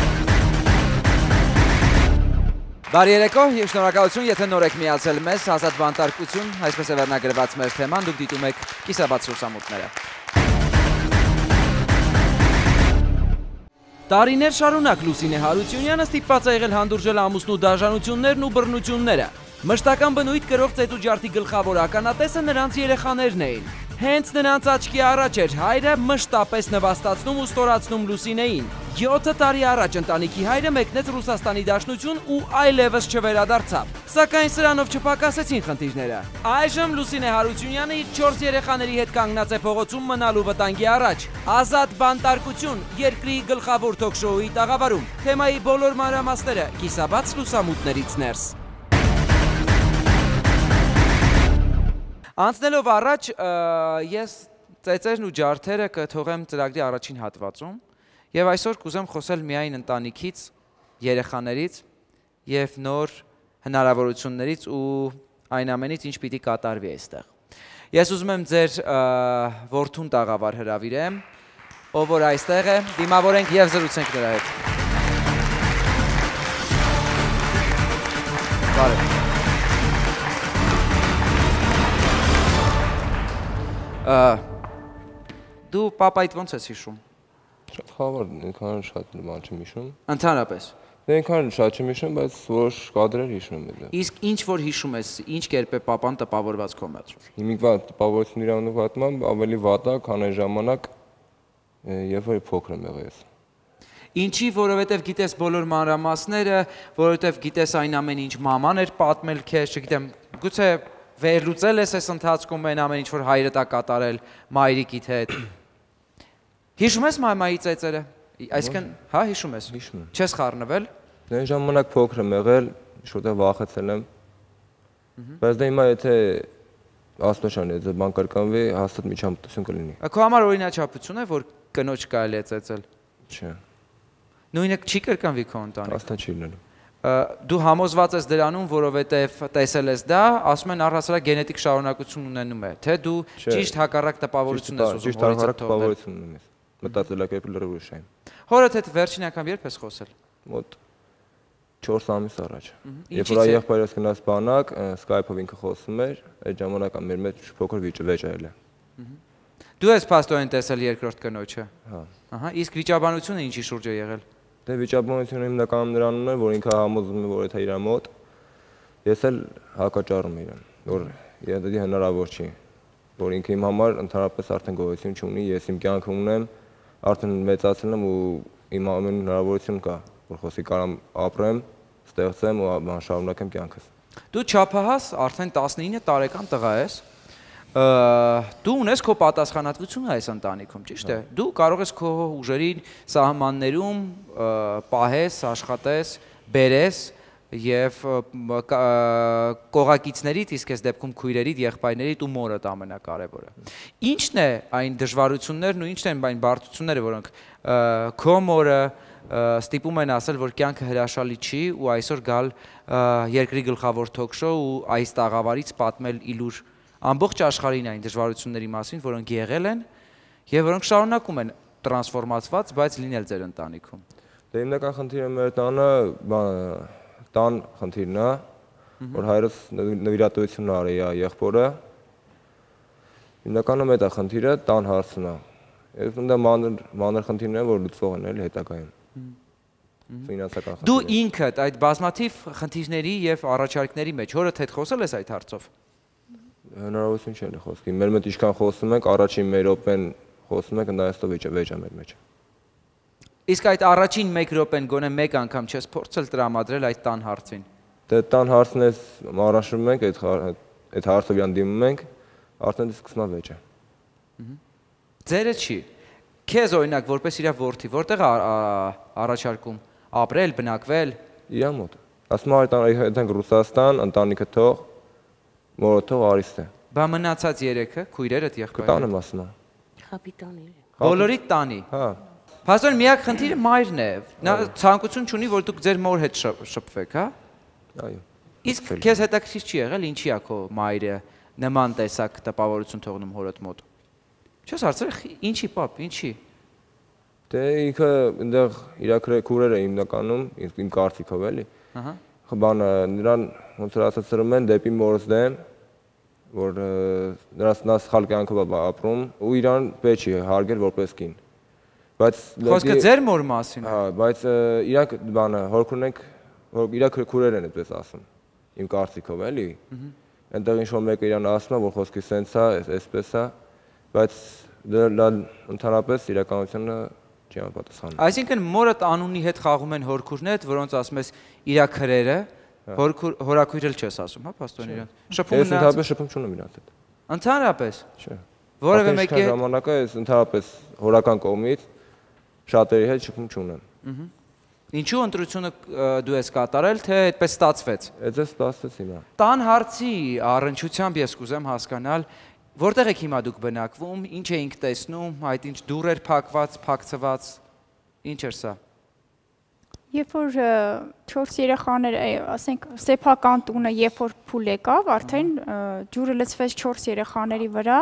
Բարի երեկո, եւ շնորհակալություն, եթե նոր եք միացել մեզ, ազատ բանտարկություն, այսպես է վերնագրված մեր թեման, դուք դիտում եք կիսաբաց լուսամուտները։ Տարիներ շարունակ Լուսինե Հարությունյանը ստիպված է եղել հանդուրժել ամուսնու դաժանություններն ու բռնությունները։ Մշտական բնույթ կրող ծեծուջարդի գլխավոր ականատեսը նրանց երեխաներն էին։ Հենց նրանց աչքի առաջ էր հայրը մշտապես նվաստացնում ու ստորացնում Լուսինեին։ 7 տարի առաջ ընտանիքի հայրը մեկնեց Ռուսաստանի Դաշնություն ու այլևս չվերադարձավ։ Սակայն սրանով չպակասեցին խնդիրները։ Այժմ Լուսինե Հարությունյանը իր 4 երեխաների հետ կանգնած է փողոցում մնալու վտանգի առաջ։ Ազատ բանտարկություն, երկրի գլխավոր թոք-շոուի տաղավարում։ Թեմայի բոլոր մանրամասները կիսաբաց լուսամուտներից ներս։ Անցնելով առաջ, ես ծեծերն ու ջարդերը կթողեմ ծրագրի առաջին հատվածում եւ այսօր կուզեմ խոսել միայն ընտանիքից, երեխաներից եւ նոր հնարավորություններից ու այն ամենից, ինչ պիտի կատարվի այստեղ։ Ես ուզում եմ ձեր որդուն տաղավար հրավիրեմ, ով որ այստեղ է, դիմավորենք եւ զրուցենք նրա հետ։ Բարև։ Դու պապայդ ոնց ես հիշում։ Շատ խավար, ինքան շատ բան չեմ հիշում։ Ընդհանրապես։ Դե ինքան շատ չեմ հիշում, բայց որոշ կադրեր հիշում եմ դե։ Իսկ ինչ որ հիշում ես, ինչ կերպ է պապան տպավորված քո մեջ։ Հիմիկվա տպավորություն իրավունք պատմամ, ավելի վատ է, քան այն ժամանակ, երբ որ փոքր եմ եղել ես։ Ինչի, որովհետև գիտես բոլոր մանրամասները, որովհետև գիտես այն ամեն ինչ մաման էր պատմել քեզ, չգիտեմ, գուցե վերլուծել ես այս ընթացքում այն ամեն ինչ որ հայրդ է կատարել մայրիկիդ հետ։ Հիշում ես մամայի ծեծերը։ Այսինքն, հա, հիշում ես։ Հիշում եմ։ Չես խառնվել։ Դե այն ժամանակ փոքր եմ եղել, շուտով վախեցել եմ։ Բայց դե հիմա եթե աստոչան եթե բան կրկնվի, հաստատ միջամտություն կլինի։ Քո համար օրինաչափություն է, որ կնոջ կարելի է ծեծել։ Չէ։ Նույնը չի կրկնվի քո ընտանիքում։ Հաստատ չի լինելու։ Դու համոզված ես դրանում, որովհետև տեսել ես դա, ասում են առհասարակ գենետիկ շարունակություն ունենում է, թե դու ճիշտ հակառակ տպավորություն ես ուզում ճիշտ հակառակ տպավորություն ունեմ ես։ Մտածելակերպը լրիվ ուրիշ է։ Հորդ հետ վերջին անգամ երբ ես խոսել։ Մոտ 4 ամիս առաջ։ Երբ որ եղբայրս գնաց բանակ, Skype-ով ինքը խոսում էր, այդ ժամանակ մեր մեջ փոքր վիճ ել է։ Դու ես փաստորեն տեսել երկրորդ կնոջը։ Հա։ Ահա, իսկ վիճաբանությունը ինչի շուրջ է եղել։ Դե վիճաբանությունը հիմնականում նրանում է, որ ինքը համոզում է, որ դա իր մոտ։ Ես էլ հակաճառում իրան, որ դա հնարավոր չի, որ ինքը իմ համար ընդհանրապես արդեն գոյություն չունի, ես իմ կյանքը ունեմ, արդեն մեծացել եմ ու իմ ամեն հնարավորություն կա, որ խոսի կարամ ապրեմ, ստեղծեմ ու շարունակեմ կյանքս։ Դու չափահաս արդեն 19 տարեկան տղա ես։ Դու ունես քո պատասխանատվությունը այս ընտանիքում, ճիշտ է։ Դու կարող ես քո ուժերի սահմաններում պահես, աշխատես, բերես եւ կողակիցներիդ, իսկ այս դեպքում քույրերիդ, եղբայրներիդ ու մորդ ամենակարևորը։ Ինչն է այն դժվարություններն ու ինչն են այն բարդությունները, որոնք քո մորը ստիպում են ասել, որ կյանքը հրաշալի չի ու այսօր գալ երկրի գլխավոր թոք շոու ու այս տաղավարից պատմել իլուր ամբողջ աշխարհին այն դժվարությունների մասին, որոնք եղել են եւ որոնք շարունակում են տրանսֆորմացված, բայց լինել ձեր ընտանիքում։ Դե հիմնական խնդիրը մեր տան խնդիրն է, որ հայրս նվիրատվություն արի եղբորը։ Հիմնականում այդ է խնդիրը, տան հարցն է։ Եվ ընդ մանր խնդիրն է, որ լուծվող են էլ հետագայում։ Ֆինանսական խնդիրը։ Դու ինքդ այդ բազմաթիվ խնդիրների եւ առաջարկների մեջ հորդ հետ խոսել ես այդ հարցով։ Հնարավորություն չէ խոսքի։ Մեր մոտ ինչքան խոսում ենք, առաջին մեր րոպեն խոսում ենք, ընդայստով վեճ է մեր մեջ։ Իսկ այդ առաջին 1 րոպեն գոնե մեկ անգամ չես փորձել տրամադրել այդ տան հարցին։ Դե տան հարցն է առանձնում ենք, այդ հարցով իրան դիմում ենք, արդեն սկսում է վեճը։ Ձերը չի։ Քեզ օրինակ որպես իր որդի, որտեղ առաջարկում ապրել, բնակվել։ Իրա մոտ։ Ասում այդտեղ Ռուսաստան, ընտանիքը թող, մորը թող Արիստ է։ Բա մնացած 3-ը, քույրերդ, եղբայրը։ Կտան եմ ասում։ Խապիտանել։ Բոլորիդ տանի։ Հա։ Փաստորեն միակ խնդիրը մայրն է։ Նա ցանկություն չունի, որ դուք ձեր մոր հետ շփվեք, հա։ Այո։ Իսկ քեզ հետաքրքիր չի եղել, ինչի է քո մայրը նման տեսակ տպավորություն թողնում հորդ մոտ։ Չես հարցրել, ինչի, պապ, ինչի։ Դե ինքը այնտեղ իր քուրերը հիմնականում, իմ կարծիքով էլի։ Ահա։ Բանը նրան ոնց որ ասած ծրում են դեպի մորս դեմ, որ նրանց սխալ կյանքով է ապրում ու իրան պետք չի հարգել որպես կին։ Բայց խոսքը ձեր մոր մասին է։ Հա, բայց իրանք բանը հորքուն ենք, որ իր քուրերն են այդպես ասում։ Իմ կարծիքով էլի։ Այնտեղ ինչ որ մեկը իրան ասում է, որ խոսքի սենց է, այսպես է, բայց դա ընդհանրապես իրականությունը չի անպատասխանում։ Այսինքն մորդ անունի հետ խաղում են հորքուրներ, որոնց ասում ես իրա քրերը, հորաքույր էլ չես ասում, հա, փաստորեն իրան։ Շփում Ես ընդհանրապես շփում չունեմ իրանց հետ։ Ընդհանրապես։ Չէ։ Որևէ մեկի ժամանակը ես ընդհանրապես հորական կողմից շատերի հետ շփում չունեմ։ Ինչու ընտրությունը դու ես կատարել, թե այդպես ստացվեց։ Այդպես ստացվեց հիմա։ Տան հարցի առնչությամբ ես կուզեմ հասկանալ, որտեղ եք հիմա դուք բնակվում, ինչ էինք տեսնում, այդ ինչ դուռ էր փակված, փակցված, ինչ էր սա։ Երբ որ 4 երեխաներ, ասենք, սեփական տունը, երբ որ փուլ եկավ, արդեն ջուրը լցվեց 4 երեխաների վրա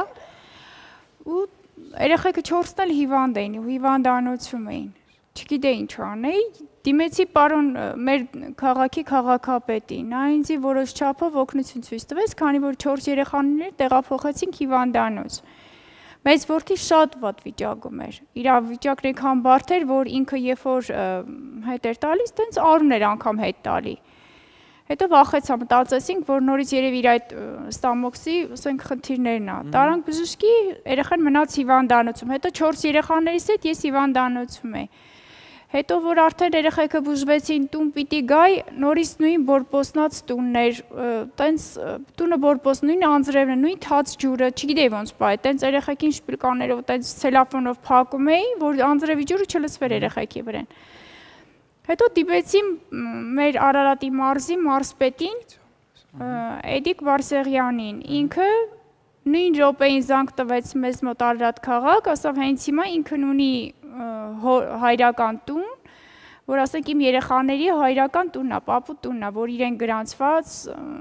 ու երեխեքը 4-ն էլ հիվանդ էին ու հիվանդանոցում էին։ Չգիտեի ինչ անեի, դիմեցի պարոն մեր քաղաքի քաղաքապետին, նա ինձ որոշ չափով օգնություն ցույց տվեց, քանի որ 4 երեխաներ տեղափոխեցինք հիվանդանոց։ Մեծ որդի շատ վատ վիճակում էր։ Իր վիճակն այնքան բարդ էր, որ ինքը երբ որ հետ էր տալիս, տենց արուն էր անգամ հետ տալի։ Հետո վախեցա, մտածեցինք, որ նորից երևի իր այդ ստամոքսի, ասենք, խնդիրներն է։ Տարանք բժշկի, երեխան մնաց հիվանդանոցում։ Հետո 4 երեխաներիս հետ ես հիվանդանոցում եմ։ Հետո որ արդեն երեխեքը բուժվեցին, տուն պիտի գայ, նորից նույն բորբոսնած տուններ, տենց տունը բորբոս, նույն անձրևն է, նույն թաց ջուրը, չգիտեի ոնց բայ, տենց երեխեքին շպրկաներով, տենց ցելոֆանով փակում էի, որ անձրևի ջուրը չլցվեր երեխեքի վրան։ Հետո դիպեցի մեր Արարատի մարզի մարզպետին, Էդիկ Վարսեղյանին, ինքը նույն րոպեին զանգ տվեց մեզ մոտ Արարատ քաղաք, ասավ հենց հիմա ինքն ունի հայրական տուն, որ ասենք իմ երեխաների հայրական տունն է, պապու տունն է, որ իրեն գրանցված,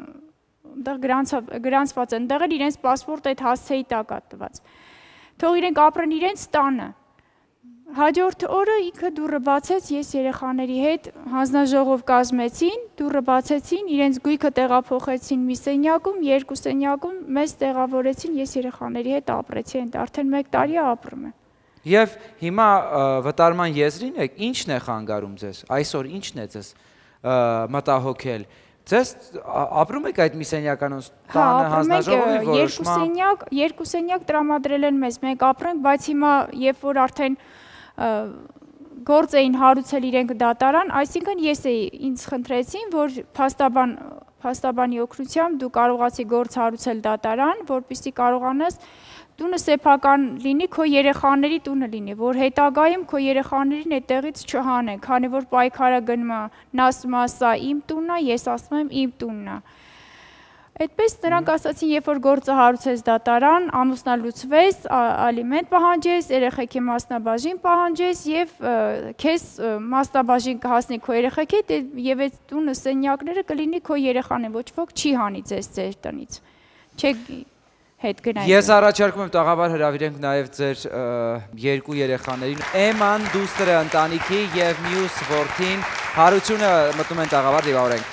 գրանցված են, դեղ էլ իրենց պասպորտ այդ հասցեի տակ է տված։ Թող իրենք ապրեն իրենց տանը։ Հաջորդ օրը ինքը դուռը բացեց, ես երեխաների հետ հանձնաժողով կազմեցին, դուռը բացեցին, իրենց գույքը տեղափոխեցին մի սենյակում, 2 սենյակում, մեզ տեղավորեցին, ես երեխաների հետ ապրեցի, արդեն 1 տարի ապրում եմ։ Եվ հիմա վտարման եզրին եք, ինչն է խանգարում ձեզ, այսօր ինչն է ձեզ մտահոգել, ձեզ ապրում եք այդ մի սենյականոց տանը հանձնաժողովի որոշմամբ։ 2 սենյակ տրամադրել են մեզ, մենք ապրենք, բայց հիմա երբ որ արդեն գործ էին հարուցել իրենք դատարան, այսինքն ես ինձ խնդրեցին, որ փաստաբանի օգնությամբ դու կարողացի գործ հարուցել դատարան, որպեսզի կարողանաս տունը սեփական լինի, քո երեխաների տունը լինի, որ հետագայում քո երեխաներին այդտեղից չհանեն, քանի որ պայքարը գնում է, նա ասում է, սա իմ տունն է, ես ասում եմ իմ տունն է։ Այդպես նրանք ասացին, երբ որ գործը հարուցեց դատարան, ամուսնալուծվես, ալիմենտ պահանջես, երեխեքի մասնաբաժին պահանջես եւ քեզ մասնաբաժին կհասնի քո երեխեքի եւ այդ տունը սենյակները կլինի քո երեխան, ոչ ոք չի հանի ձեզ ձեր տնից։ հետ գնային։ Ես առաջարկում եմ տաղավար հրավիրենք նաև ձեր երկու երեխաներին, Էման դուստրը ընտանիքի եւ մյուս որդին, Հարությունը մտնում են տաղավար դիվավորենք։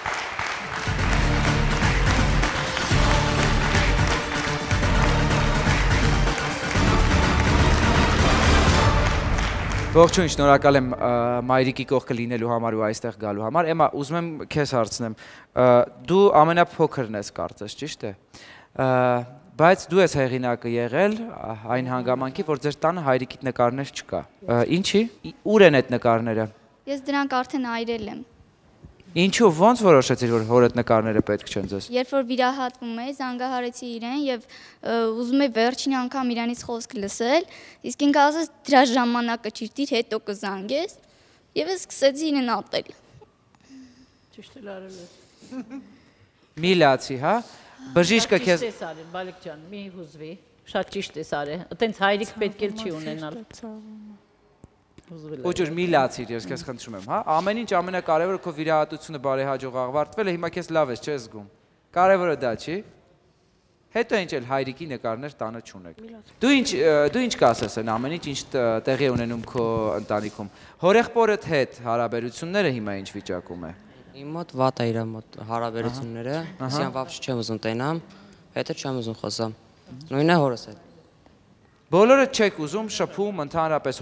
Ողջույն, շնորհակալ եմ մայրիկի կողքը լինելու համար ու այստեղ գալու համար։ Էմա, ուզում եմ քեզ հարցնեմ, դու ամենափոքրն ես կարծես, ճիշտ է։ Բայց դու ես հեղինակը եղել այն հանգամանքի, որ ձեր տանը հայրիկիդ նկարներ չկա։ Ինչի՞։ Ուր են այդ նկարները։ Ես դրանք արդեն այրել եմ։ Ինչու, ոնց որոշեցիր, որ հորդ նկարները պետք չեն ձեզ։ Երբ որ վիրահատվում էի, զանգահարեցի իրեն եւ ուզում էի վերջին անգամ իրանից խոսք լսել, իսկ ինքը ասաց դրա ժամանակը ճիշտ հետո կզանգես եւ ես սկսեցի իրեն ատել։ Ճիշտ էլ արել ես։ Մի լացի, հա։ Բժիշկը քեզ։ Ճիշտ ես արել, Բալիկ ջան, մի հուզվի։ Շատ ճիշտ ես արել։ Այտենց հայրիկ պետք էլ չի ունենալ։ Ուջուր մի լացիր, ես քեզ խնդրում եմ, հա։ Ամեն ինչ ամենակարևորը քո վիրահատությունը բարեհաջող ավարտվել է, հիմա քեզ լավ ես, չես զգում։ Կարևորը դա չի։ Հետո ինչ էլ հայրիկի նկարներ տանը չունեք։ Դու ինչ կասես այն ամեն ինչ տեղի ունենում քո ընտանիքում։ Հորեղբորդ հետ հարաբերությունները հիմա ինչ վիճակում է։ Իմ մոտ վատ է իր մոտ հարաբերությունները, ասյան վաբշ չեմ ուզում տենամ, հետը չեմ ուզում խոսամ։ Նույնն է հորս հետ։ Բոլորը չեք ուզում շփում ընդհանրապես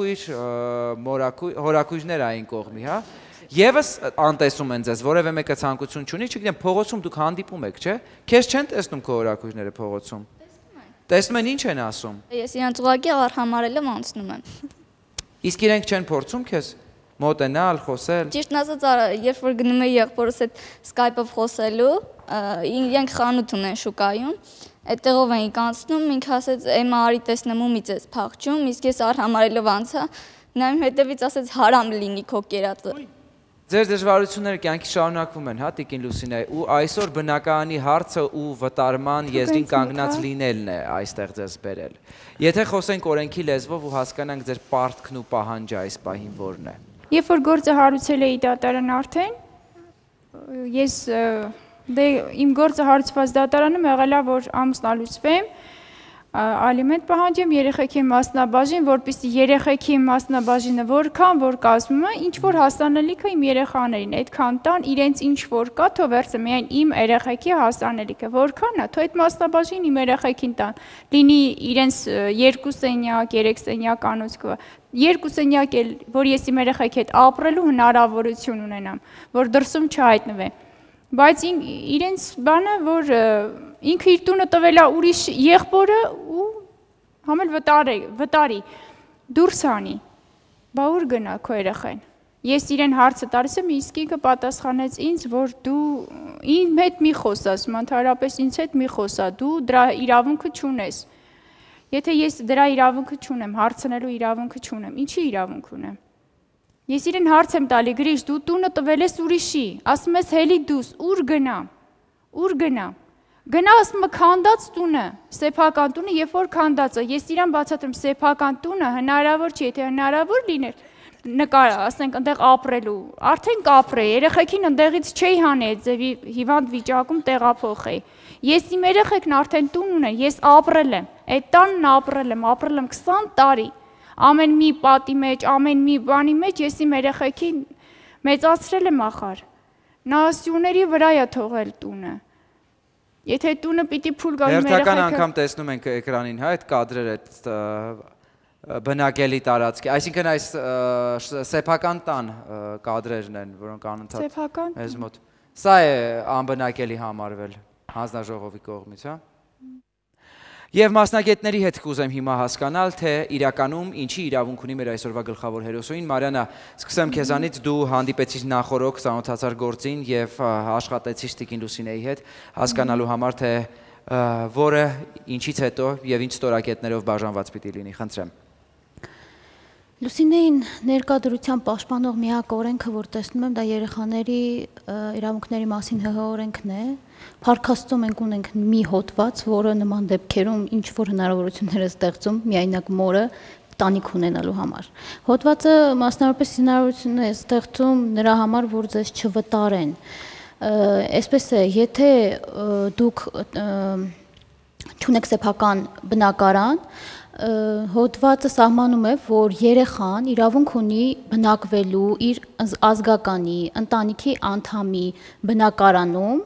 հորաքույրներ այն կողմի, հա։ Եվս անտեսում են ձեզ, որևէ մեկը ցանկություն չունի, չգիտեմ, փողոցում դուք հանդիպում եք, չէ՞։ Քեզ չեն տեսնում քո հորաքույրները փողոցում։ Տեսնում են, ինչ են ասում։ Ես իրանց ուղղակի արհամարելով անցնում եմ։ Իսկ իրենք չեն փորձում քեզ մոտենալ, խոսել։ Ճիշտն ասած, երբ որ գնում էի եղբորս հետ Skype-ով խոսելու, իրենք խանութ ունեն շուկայում, այդտեղով էինք անցնում, ինքը ասեց «Էմա արի տեսնեմ ումից ես փախչում», իսկ ես արհամարելով անցա, նայում հետևից ասեց «Հարամ լինի քո կերածը»։ Ձեր դժվարությունները կյանքի շարունակվում են, հա, Տիկին Լուսինե, ու այսօր բնակարանի հարցը ու վտարման եզրին կանգնած լինելն է այստեղ ձեզ բերել։ Եթե խոսենք օրենքի լեզվով ու հասկանանք ձեր պարտքն ու պահանջը այս պահին որն է։ Երբ որ գործը հարուցել էի դատարան արդեն, ես իմ գործը հարուցված դատարանում եղել է, որ ամուսնալուծվեմ, ալիմենտ պահանջեմ երեխեքի մասնաբաժին, որպեսզի երեխեքի մասնաբաժինը որքան որ կազմում է, ինչ որ հասանելիքը իմ երեխաներին, այդքան տան իրենց ինչ որ կա, թող վերցը միայն իմ երեխեքի հասանելիքը, որքան է, թող այդ մասնաբաժին իմ երեխեքին տան, լինի իրենց 2 սենյակ, 3 սենյակ անոցքը, 2 սենյակ էլ, որ ես իմ երեխեքի հետ ապրելու հնարավորություն ունենամ, որ դրսում չհայտնվեմ։ Բայց իրենց բանը, որ ինքը իր տունը տվել է ուրիշ եղբորը ու համել վտարի, դուրս անի, բա ուր գնա քո երեխան։ Ես իրեն հարցը տալիս եմ, իսկ ինքը պատասխանեց ինձ, որ դու իմ հետ մի խոսաս, ընդհանրապես ինձ հետ մի խոսա, դու դրա իրավունքը չունես։ Եթե ես դրա իրավունքը չունեմ, հարցնելու իրավունքը չունեմ, ինչի իրավունք ունեմ։ Ես իրեն հարց եմ տալի, Գրիշ, դու տունը տվել ես ուրիշի, ասում ես հելի դուս, ուր գնա, գնա ասում է քանդած տունը, սեփական տունը, երբ որ քանդածը, ես իրան բացատրում սեփական տունը հնարավոր չի, եթե հնարավոր լիներ, նկար, ասենք, ընդեղ ապրելու, արդեն կապրե, երեխեքին ընդեղից չէի հանե, այդ ձևի հիվանդ վիճակում տեղափոխեի, ես իմ երեխեքն արդեն տուն ունեն, ես ապրել եմ, այդ տանն ապրել եմ 20 տարի, ամեն մի պատի մեջ, ամեն մի բանի մեջ ես իմ երեխեքին մեծացրել եմ ախար, նասյունների վրա է թողել տունը, եթե տունը պիտի փուլ գա իմ երեխեքը… Հերթական անգամ տեսնում ենք էկրանին, հա, այդ կադրերը, այդ բնակելի տարածքի, այսինքն այս սեփական տան կադրերն են, որոնք անընդհատ մեզ մոտ։ Սա է անբնակելի համարվել հանձնաժողովի կողմից, հա։ Եվ մասնագետների հետ կուզեմ հիմա հասկանալ, թե իրականում ինչի իրավունք ունի մեր այսօրվա գլխավոր հերոսուհին։ Մարիանա, սկսեմ քեզանից, դու հանդիպեցիր նախորոք, ծանոթացար գործին եւ աշխատեցիր Տիկին Լուսինեի հետ, հասկանալու համար, թե որը ինչից հետո եւ ինչ ստորակետներով բաժանված պիտի լինի, խնդրեմ։ Լուսինեին ներկայդրության պաշտպանող միակ օրենքը, որ տեսնում եմ, դա երեխաների իրավունքների մասին ՀՀ օրենքն է։ Փառքաստում ենք ունենք մի հոդված, որը նման դեպքերում ինչ որ հնարավորություններ է ստեղծում միայնակ մորը տանիք ունենալու համար։ Հոդվածը մասնավորապես հնարավորություն է ստեղծում նրա համար, որ ձեզ չվտարեն։ Այսպես է, եթե դուք չունեք սեփական բնակարան, հոդվածը սահմանում է, որ երեխան իրավունք ունի բնակվելու իր ազգականի, ընտանիքի անդամի բնակարանում,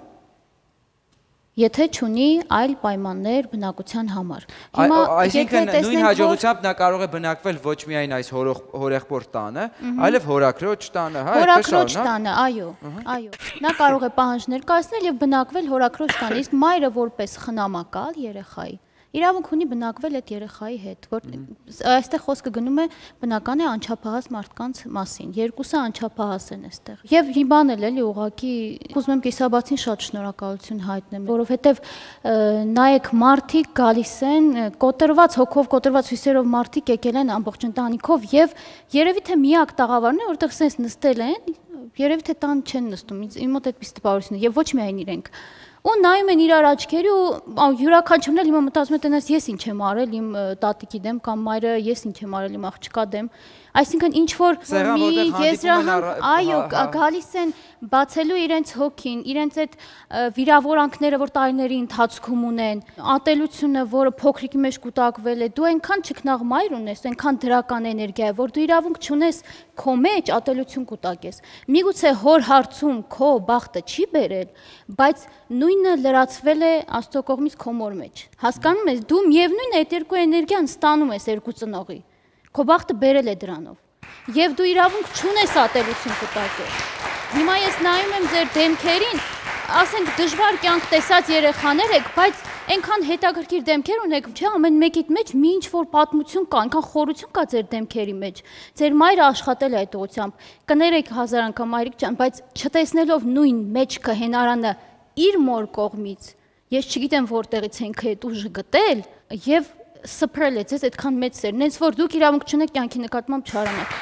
եթե չունի այլ պայմաններ բնակության համար։ Այսինքն նույն հաջողությամբ նա կարող է բնակվել ոչ միայն այս հորեղբոր տանը, այլև հորաքրոջ տանը, հա, հորաքրոջ տանը, այո։ Նա կարող է պահանջ ներկայացնել եւ բնակվել հորաքրոջ տանը, իսկ մայրը որպես խնամակալ երեխայի իրավունք ունի բնակվել այդ երեխայի հետ, որ այստեղ խոսքը գնում է բնական է անչափահաս մարդկանց մասին, երկուսը անչափահաս են այստեղ։ Եվ հիման էլի ուղղակի ուզում եմ կիսաբացին շատ շնորհակալություն հայտնեմ, որովհետև նայեք մարդիկ գալիս են կոտրված հոգով, կոտրված հույսերով մարդիկ եկել են ամբողջ ընտանիքով եւ երևի թե միակ տաղավարն է, որտեղ sense նստել են, երևի թե տան չեն նստում, իմ մոտ այդպես տպավորություն է եւ ոչ միայն իրենք ու նայում են իրար աչքերի ու յուրաքանչյուրն էլ հիմա մտածում է տենաս ես ինչ եմ արել իմ տատիկի դեմ կամ մայրը ես ինչ եմ արել իմ աղջկա դեմ այսինքն ինչ որ մի եզրահանգ այո գալիս են բացելու իրենց հոգին իրենց այդ վիրավորանքները որ տարիների ընթացքում ունեն ատելությունը որը փոքրիկի մեջ կուտակվել է դու այնքան ճկնաղ մայր ունես այնքան դրական էներգիա է որ դու իրավունք չունես քո մեջ ատելություն կուտակես միգուցե հոր հարցում քո բախտը չի բերել բայց նույնը լրացվել է Աստծո կողմից քո մոր մեջ հասկանում ես դու միևնույն է այդ երկու էներգիան ստանում ես երկու ծնողի քո բախտը բերել է դրանով եւ դու իրավունք չունես ատելություն կուտակել հիմա ես նայում եմ ձեր դեմքերին ասենք դժվար կյանք տեսած երեխաներ եք բայց այնքան հետաքրքիր դեմքեր ունեք չէ ամեն մեկիդ մեջ մի ինչ որ պատմություն կա այնքան խորություն կա ձեր դեմքերի մեջ ձեր մայրը աշխատել է այդ ուղղությամբ կներեք հազար անգամ մայրիկ ջան բայց չտեսնելով նույն մեջքը հենարանը իր մոր կողմից ես չգիտեմ որտեղից ենք այդ ուժը գտել եւ սփրել է ձեզ այդքան մեծ սեր նենց որ դուք իրավունք չունեք կյանքի նկատմամբ չարանաք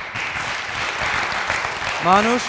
Մանուշ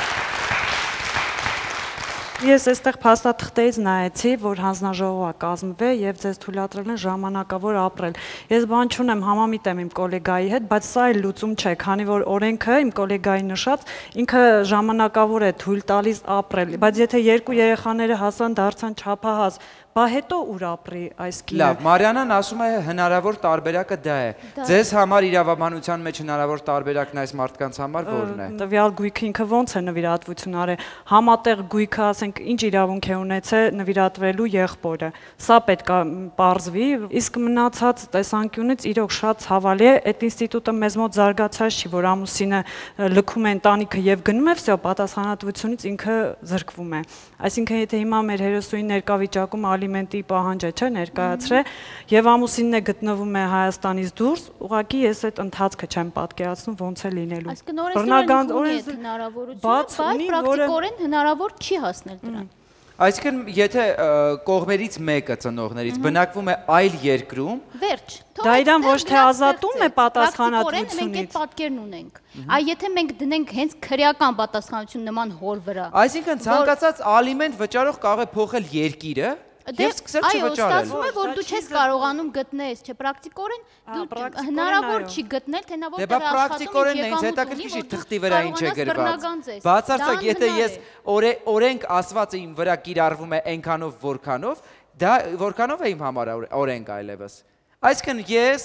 Ես այստեղ փաստաթղթերից նայեցի, որ հանձնաժողով է կազմվել եւ ձեզ թույլատրել են ժամանակավոր ապրել։ Ես բան չունեմ, համամիտ եմ իմ գոլեգայի հետ, բայց սա էլ լուծում չէ, քանի որ օրենքը իմ գոլեգայի նշած ինքը ժամանակավոր է թույլ տալիս ապրել, բայց եթե երկու երեխաները հասան դարձան չափահաս, բա հետո ուր ապրի այս կինը։ Լավ, Մարիանան ասում է հնարավոր տարբերակը դա է։ Ձեզ համար իրավաբանության մեջ հնարավոր տարբերակն այս մարդկանց համար որն է։ Տվյալ գույքը ինքը ոնց է նվիրատվություն արել։ Համատեղ գույքը, ասենք, ինչ իրավունք է ունեցել նվիրատվելու եղբորը։ Սա պետք է պարզվի, իսկ մնացած տեսանկյունից իրոք շատ ցավալի է, այդ ինստիտուտը մեզ մոտ զարգացած չի, որ ամուսինը լքում է ընտանիքը եւ գնում է, վсё, պատասխանատվությունից ինքը զրկվում է։ Այսինքն եթե հիմա մեր հերոսուի ներկայվիճակում ալիմենտի պահանջը չէ ներկայացրել եւ ամուսինն է գտնվում է Հայաստանից դուրս, ուղղակի ես այդ ընթացքը չեմ պատկերացնում ոնց է լինելու։ Այսինքն օրենսդրություն հնարավորություն, բայց պրակտիկորեն հնարավոր չի հասնել դրան։ Այսինքն եթե կողմերից մեկը ծնողներից բնակվում է այլ երկրում, վերջ։ Դա իրան ոչ թե ազատում է պատասխանատվությունից։ Մենք այդ պատկերն ունենք։ Այ եթե մենք դնենք հենց քրեական պատասխանատվություն նման հոր վրա։ Այսինքն ցանկացած ալիմենտ վճարող կարող է փոխել երկիրը Եվ սկսել չվճարել։ Այո, ստացվում է, որ դու չես կարողանում գտնես, չէ, պրակտիկորեն հնարավոր չի գտնել, թե նա որտեղ աշխատում է, ինձ հետաքրքիր չի թղթի վրա ինչ է գրված։ Բացարձակ, եթե ես օրենք ասվածը իմ վրա կիրառվում է այնքանով որքանով, դա որքանով է իմ համար օրենք այլևս։ Այսինքն ես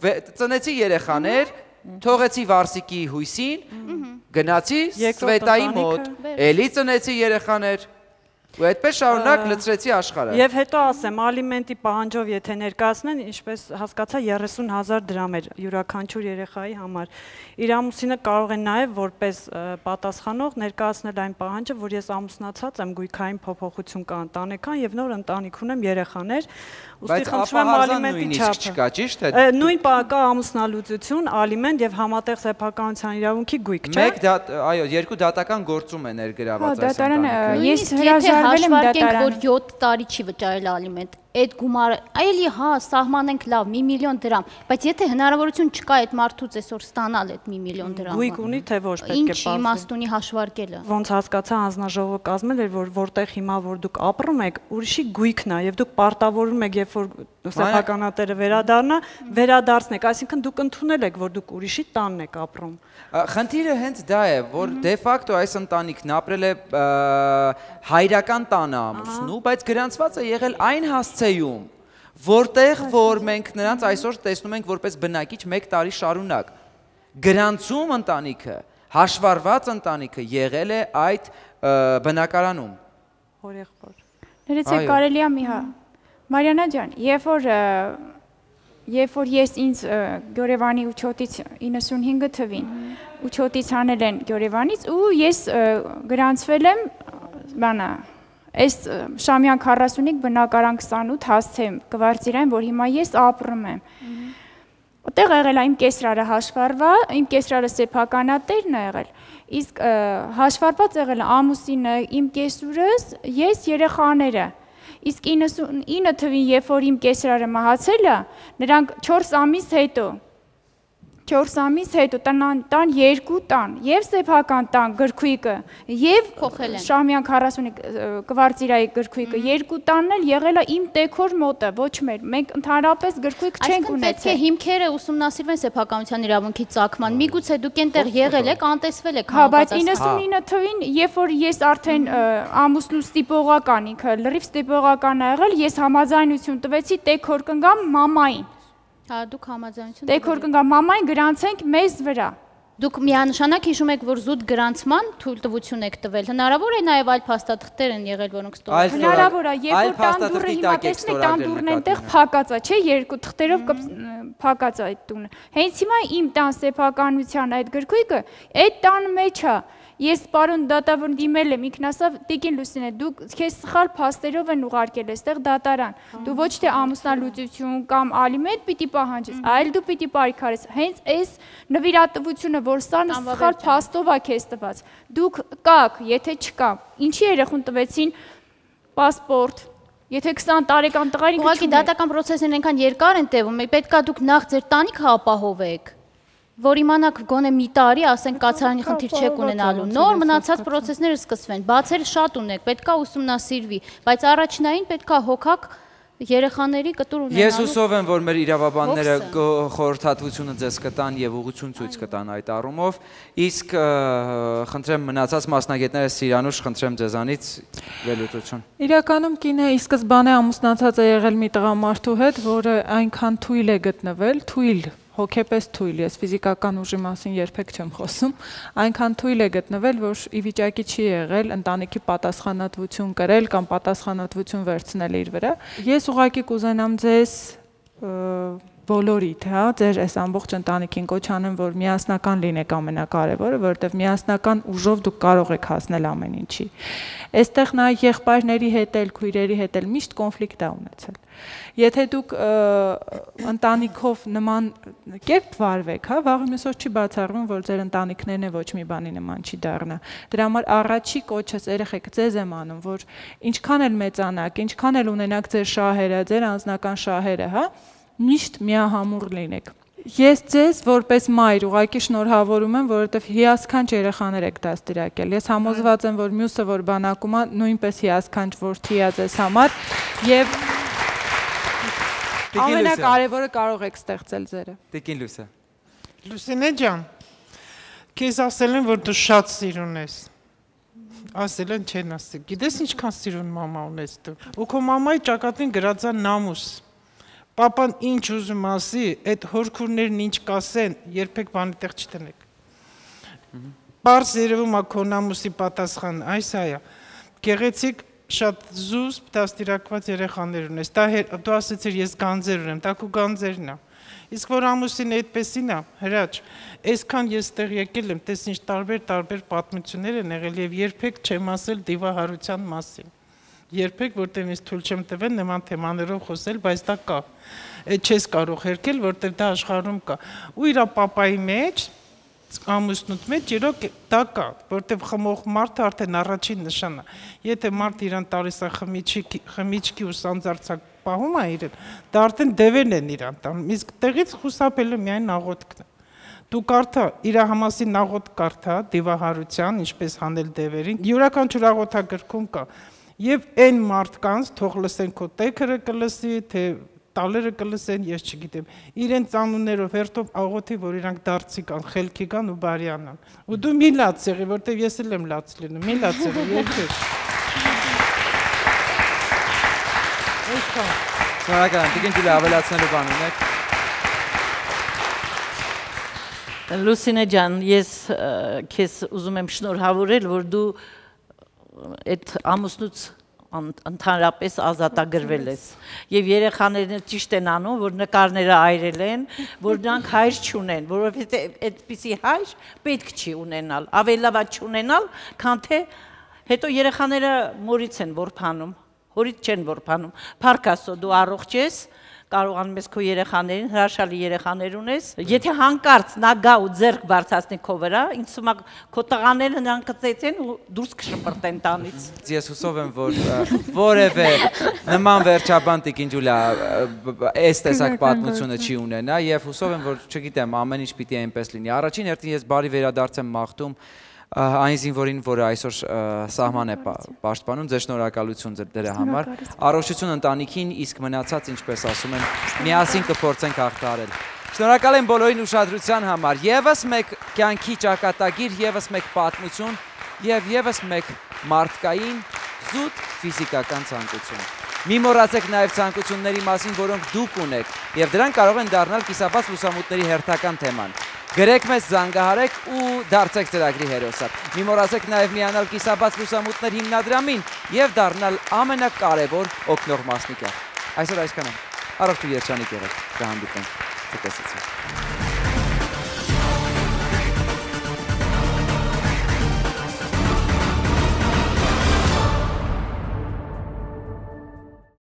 ծնեցի երեխաներ, թողեցի Վարսիկի հույսին, գնացի Սվետայի մոտ, էլի ծնեցի երեխաներ Ու այդպես շարունակ լցրեցի աշխարհը։ Եվ հետո ասեմ, ալիմենտի պահանջով եթե ներկայացնեն, ինչպես հասկացա 30,000 դրամ էր յուրաքանչյուր երեխայի համար։ Իր ամուսինը կարող է նաև որպես պատասխանող ներկայացնել այն պահանջը, որ ես ամուսնացած եմ, գույքային փոփոխություն կա ընտանեկան եւ նոր ընտանիք ունեմ երեխաներ։ Բայց խնդրում եմ ալիմենտի չափը չկա, ճիշտ է։ Նույն կա ամուսնալուծություն, ալիմենտ եւ համատեղ սեփականության իրավունքի գույք, չէ՞։ Մեկ այո, երկու դատական գործում է ներգրաված այս ընտանիքը։ Ես հրաժարվել եմ դատարան, որ 7 տարի չի վճարել ալիմենտ։ Այդ գումարը, այլի հա, սահմանենք լավ, 1 միլիոն դրամ, բայց եթե հնարավորություն չկա այդ մարդուց այսօր ստանալ այդ 1 միլիոն դրամը։ Գույք ունի թե ոչ պետք է ինչ իմաստ ունի հաշվարկելը։ Ոնց հասկացա հանձնաժողովը կազմել էր, որ որտեղ հիմա որ դուք ապրում եք, ուրիշի գույքն է եւ դուք պարտավորվում եք, երբ որ սեփականատերը վերադառնեք, այսինքն դուք ընդունել եք, որ դուք ուրիշի տանն եք ապրում։ Խնդիրը հենց դա է, որ դե ֆակտո այս ընտանիքն ապրել է հայրական տանը ամուսնու, բայց գրանցված է եղել այն հասցեում, որտեղ որ մենք նրանց այսօր տեսնում ենք որպես բնակիչ 1 տարի շարունակ։ Գրանցում ընտանիքը, հաշվառված ընտանիքը եղել է այդ բնակարանում։ Հորեղբոր։ Ներեցեք կարելի է մի հա։ Մարիանա ջան, երբ որ ես ինձ Գյորևանի ուչոտից 95 թվին ուչոտից հանել են Գյորևանից ու ես գրանցվել եմ բանա այս Շամյան 45 բնակարան 28 հասցեմ կվարձիրային, որ հիմա ես ապրում եմ։ Այդտեղ եղել է իմ կեսրարը հաշվառվա, իմ կեսրարը սեփականատերն է եղել։ Իսկ հաշվառված եղել է ամուսինը, իմ կեսուրս, ես երեխաները։ Իսկ 99 թվին, երբ որ իմ կեսրարը մահացել է, նրանք 4 ամիս հետո տան 2 տան, և սեփական տան գրքույկը, և Շամյան 45 կվարձիրայի գրքույկը, 2 տանն էլ եղել է իմ տեքոր մոտը, ոչ մեր, մենք ընդհանրապես գրքույկ չենք ունեցել։ Այսինքն պետք է հիմքերը ուսումնասիրվեն սեփականության իրավունքի ծագման, միգուցե դուք այնտեղ եղել եք, անտեսվել եք համապատասխան։ Բայց 99 թվին, երբ որ ես արդեն ամուսնու ստիպողական, ինքը լրիվ ստիպողական ա եղել, ես համաձայնություն տվեցի տեքոր կնգամ մամային։ Հա, դուք համաձայնություն տեքոր կնգամ մամային գրանցենք մեզ վրա։ Դուք միանշանակ հիշում եք, որ զուտ գրանցման թույլտվություն եք տվել։ Հնարավոր է նաև այլ փաստաթղթեր են եղել, որոնք ստորագրել են։ Հնարավոր է, երբ որ տանդուրը հիմա տեսնեք, տանդուրն այնտեղ փակած է, չէ, 2 թղթերով փակած է այդ տունը։ Հենց հիմա իմ տան սեփականության այդ գրքույկը այդ տան մեջ է։ Ես պարոն դատավորն դիմել եմ, ինքն ասավ Տիկին Լուսինե, դուք քեզ սխալ փաստերով են ուղարկել այստեղ դատարան։ Դու ոչ թե ամուսնալուծություն կամ ալիմենտ պիտի պահանջես, այլ դու պիտի պայքարես։ Հենց այս նվիրատվությունը, որ սա սխալ փաստով է քեզ տված։ Դուք կաք, եթե չկա։ Ինչի երեխուն տվեցին պասպորտ։ Եթե 20 տարեկան տղար ինքը ուղղակի դատական պրոցեսներն այնքան երկար են տևում, պետք է դուք նախ ձեր տանիքը ապահովեք, որ իմանաք գոնե մի տարի, ասենք կացարանի խնդիր չեք ունենալու, նոր մնացած պրոցեսները սկսվեն, բացեր շատ ունեք, պետք է ուսումնասիրվի, բայց առաջնային պետք է հոգաք երեխաների կտուր ունենալու։ Ես հուսով եմ, որ մեր իրավաբանները խորհրդատվությունը ձեզ կտան եւ ուղղություն ցույց կտան այդ առումով, իսկ խնդրեմ մնացած մասնագետները Սիրանուշ, խնդրեմ ձեզանից վերլուծություն։ Իրականում կինը ի սկզբանե ամուսնացած է եղել մի տղամարդու հետ, որը այնքան թույլ է գտնվել, հոգեպես թույլ, ես ֆիզիկական ուժի մասին երբեք չեմ խոսում, այնքան թույլ է գտնվել, որ ի վիճակի չի եղել ընտանիքի պատասխանատվություն կրել կամ պատասխանատվություն վերցնել իր վրա։ Ես ուղղակի կուզենամ ձեզ բոլորիդ, հա, ձեր այս ամբողջ ընտանիքին կոչ անեմ, որ միասնական լինեք ամենակարևորը, որովհետև միասնական ուժով դուք կարող եք հասնել ամեն ինչի։ Այստեղ նա եղբայրների հետ էլ, քույրերի հետ էլ միշտ կոնֆլիկտ է ունեցել։ Եթե դուք ընտանիքով նման կերպ վարվեք, հա, վաղ մյուսօր չի բացառվում, որ ձեր ընտանիքներն է ոչ մի բանի նման չի դառնա։ Դրա համար առաջի կոչս երեխեք ձեզ եմ անում, որ ինչքան էլ մեծանաք, ինչքան էլ ունենաք ձեր շահերը, ձեր անձնական շահերը, հա, միշտ միահամուռ լինեք։ Ես ձեզ որպես մայր ուղղակի շնորհավորում եմ, որովհետև հիասքանչ երեխաներ եք դաստիարակել։ Ես համոզված եմ, որ մյուսը որ բանակում է, նույնպես հիասքանչ որդի է ձեզ համար եւ ամենակարևորը կարող եք ստեղծել ձերը։ Տիկին Լուսա։ Լուսինե ջան, քեզ ասել են, որ դու շատ սիրուն ես։ Ասել են չեն ասել։ Գիտես ինչքան սիրուն մամա ունես դու։ Ու քո մամայի ճակատին գրած է նամուս։ Պապան ինչ ուզում ասի, այդ հորքուրներն ինչ կասեն, երբեք բանի տեղ չտնեք։ Պարզ երևում է քո նամուսի պատասխան, այս այա։ Գեղեցիկ շատ զուսպ դաստիարակված երեխաներ ունես։ Դու ասեցիր ես գանձեր ունեմ, դա քո գանձերն է։ Իսկ որ ամուսինը այդպեսին է, հրաչ, այսքան ես տեղ եկել եմ, տես ինչ տարբեր պատմություններ են եղել եւ երբեք չեմ ասել դիվահարության մասին։ Երբեք, որտեղ ես թույլ չեմ տվել նման թեմաներով խոսել, բայց դա կա։ Այդ չես կարող հերքել, որտեղ դա աշխարհում կա։ Ու իր պապայի մեջ, ամուսնուց մեջ իրոք դա կա, որտեղ խմող մարդը արդեն առաջին նշանն է։ Եթե մարդը իրան տալիս է խմիչքի ու սանձարձակ պահում է իրեն, դա արդեն դևերն են իրան տանում։ Իսկ տեղից խուսափելը միայն աղոթքն է։ Դու կարդա, իր համասին աղոթք կարդա դիվահարության, ինչպես հանել դևերին, յուրաքանչյուր աղոթագրքում կա։ Եվ այն մարդկանց թող լսեն քո տեքրը կլսի, թե տալերը կլսեն, ես չգիտեմ, իրենց անուններով հերթով աղոթի, որ իրանք դարձի կան, խելքի կան ու բարյանան։ Ու դու մի լաց եղի, որտեվ ես էլ եմ լաց լինում, մի լաց եղի, երկեք։ Շնորհակալ եմ, Տիկին Ջուլիա, ավելացնելու բան ունեք։ Լուսինե ջան, ես քեզ ուզում եմ շնորհավորել, որ դու այդ ամուսնուց ընդհանրապես ազատագրվել ես եւ երեխաներն ճիշտ են անում, որ նկարները այրել են, որ նրանք հայր չունեն, որովհետեւ այդպիսի հայր պետք չի ունենալ, ավելի լավ է չունենալ, քան թե հետո երեխաները մորից են որփանում, հորից չեն որփանում։ Փառք Աստծո, դու առողջ ես, կարողանում ես քո երեխաներին, հրաշալի երեխաներ ունես։ Եթե հանկարծ նա գա ու ձեռք բարձրացնի քո վրա, ինձ թվում է քո տղաները նրանք կծեծեն ու դուրս կշպրտեն տանից։ Ես հուսով եմ, որ որևէ նման վերջաբան Տիկին Ջուլիա այս տեսակ պատմությունը չի ունենա եւ հուսով եմ, որ չգիտեմ, ամեն ինչ պիտի այնպես լինի։ Առաջին հերթին ես բարի վերադարձ եմ մաղթում այն զինվորին, որը այսօր սահման է պաշտպանում, ձեր շնորհակալություն դրա համար։ Առողջություն ընտանիքին, իսկ մնացած, ինչպես ասում են, միասին կփորձենք հաղթահարել։ Շնորհակալ եմ բոլորին ուշադրության համար։ Եվս մեկ կյանքի ճակատագիր, եվս մեկ պատմություն եւ եւս մեկ մարդկային զուտ ֆիզիկական ցանկություն։ Մի մոռացեք նաև ցանկությունների մասին, որոնք դուք ունեք, եւ դրանք կարող են դառնալ կիսաբաց լուսամուտների հերթական թեման։ Գրեք մեզ, զանգահարեք ու դարձեք ծրագրի հերոսը։ Մի մոռացեք նաև միանալ կիսաբաց լուսամուտներ հիմնադրամին եւ դառնալ ամենակարևոր օգնող մասնիկը։ Այսօր այսքանը։ Առողջ ու երջանիկ եղեք։ Կհանդիպենք։ Ցտեսություն։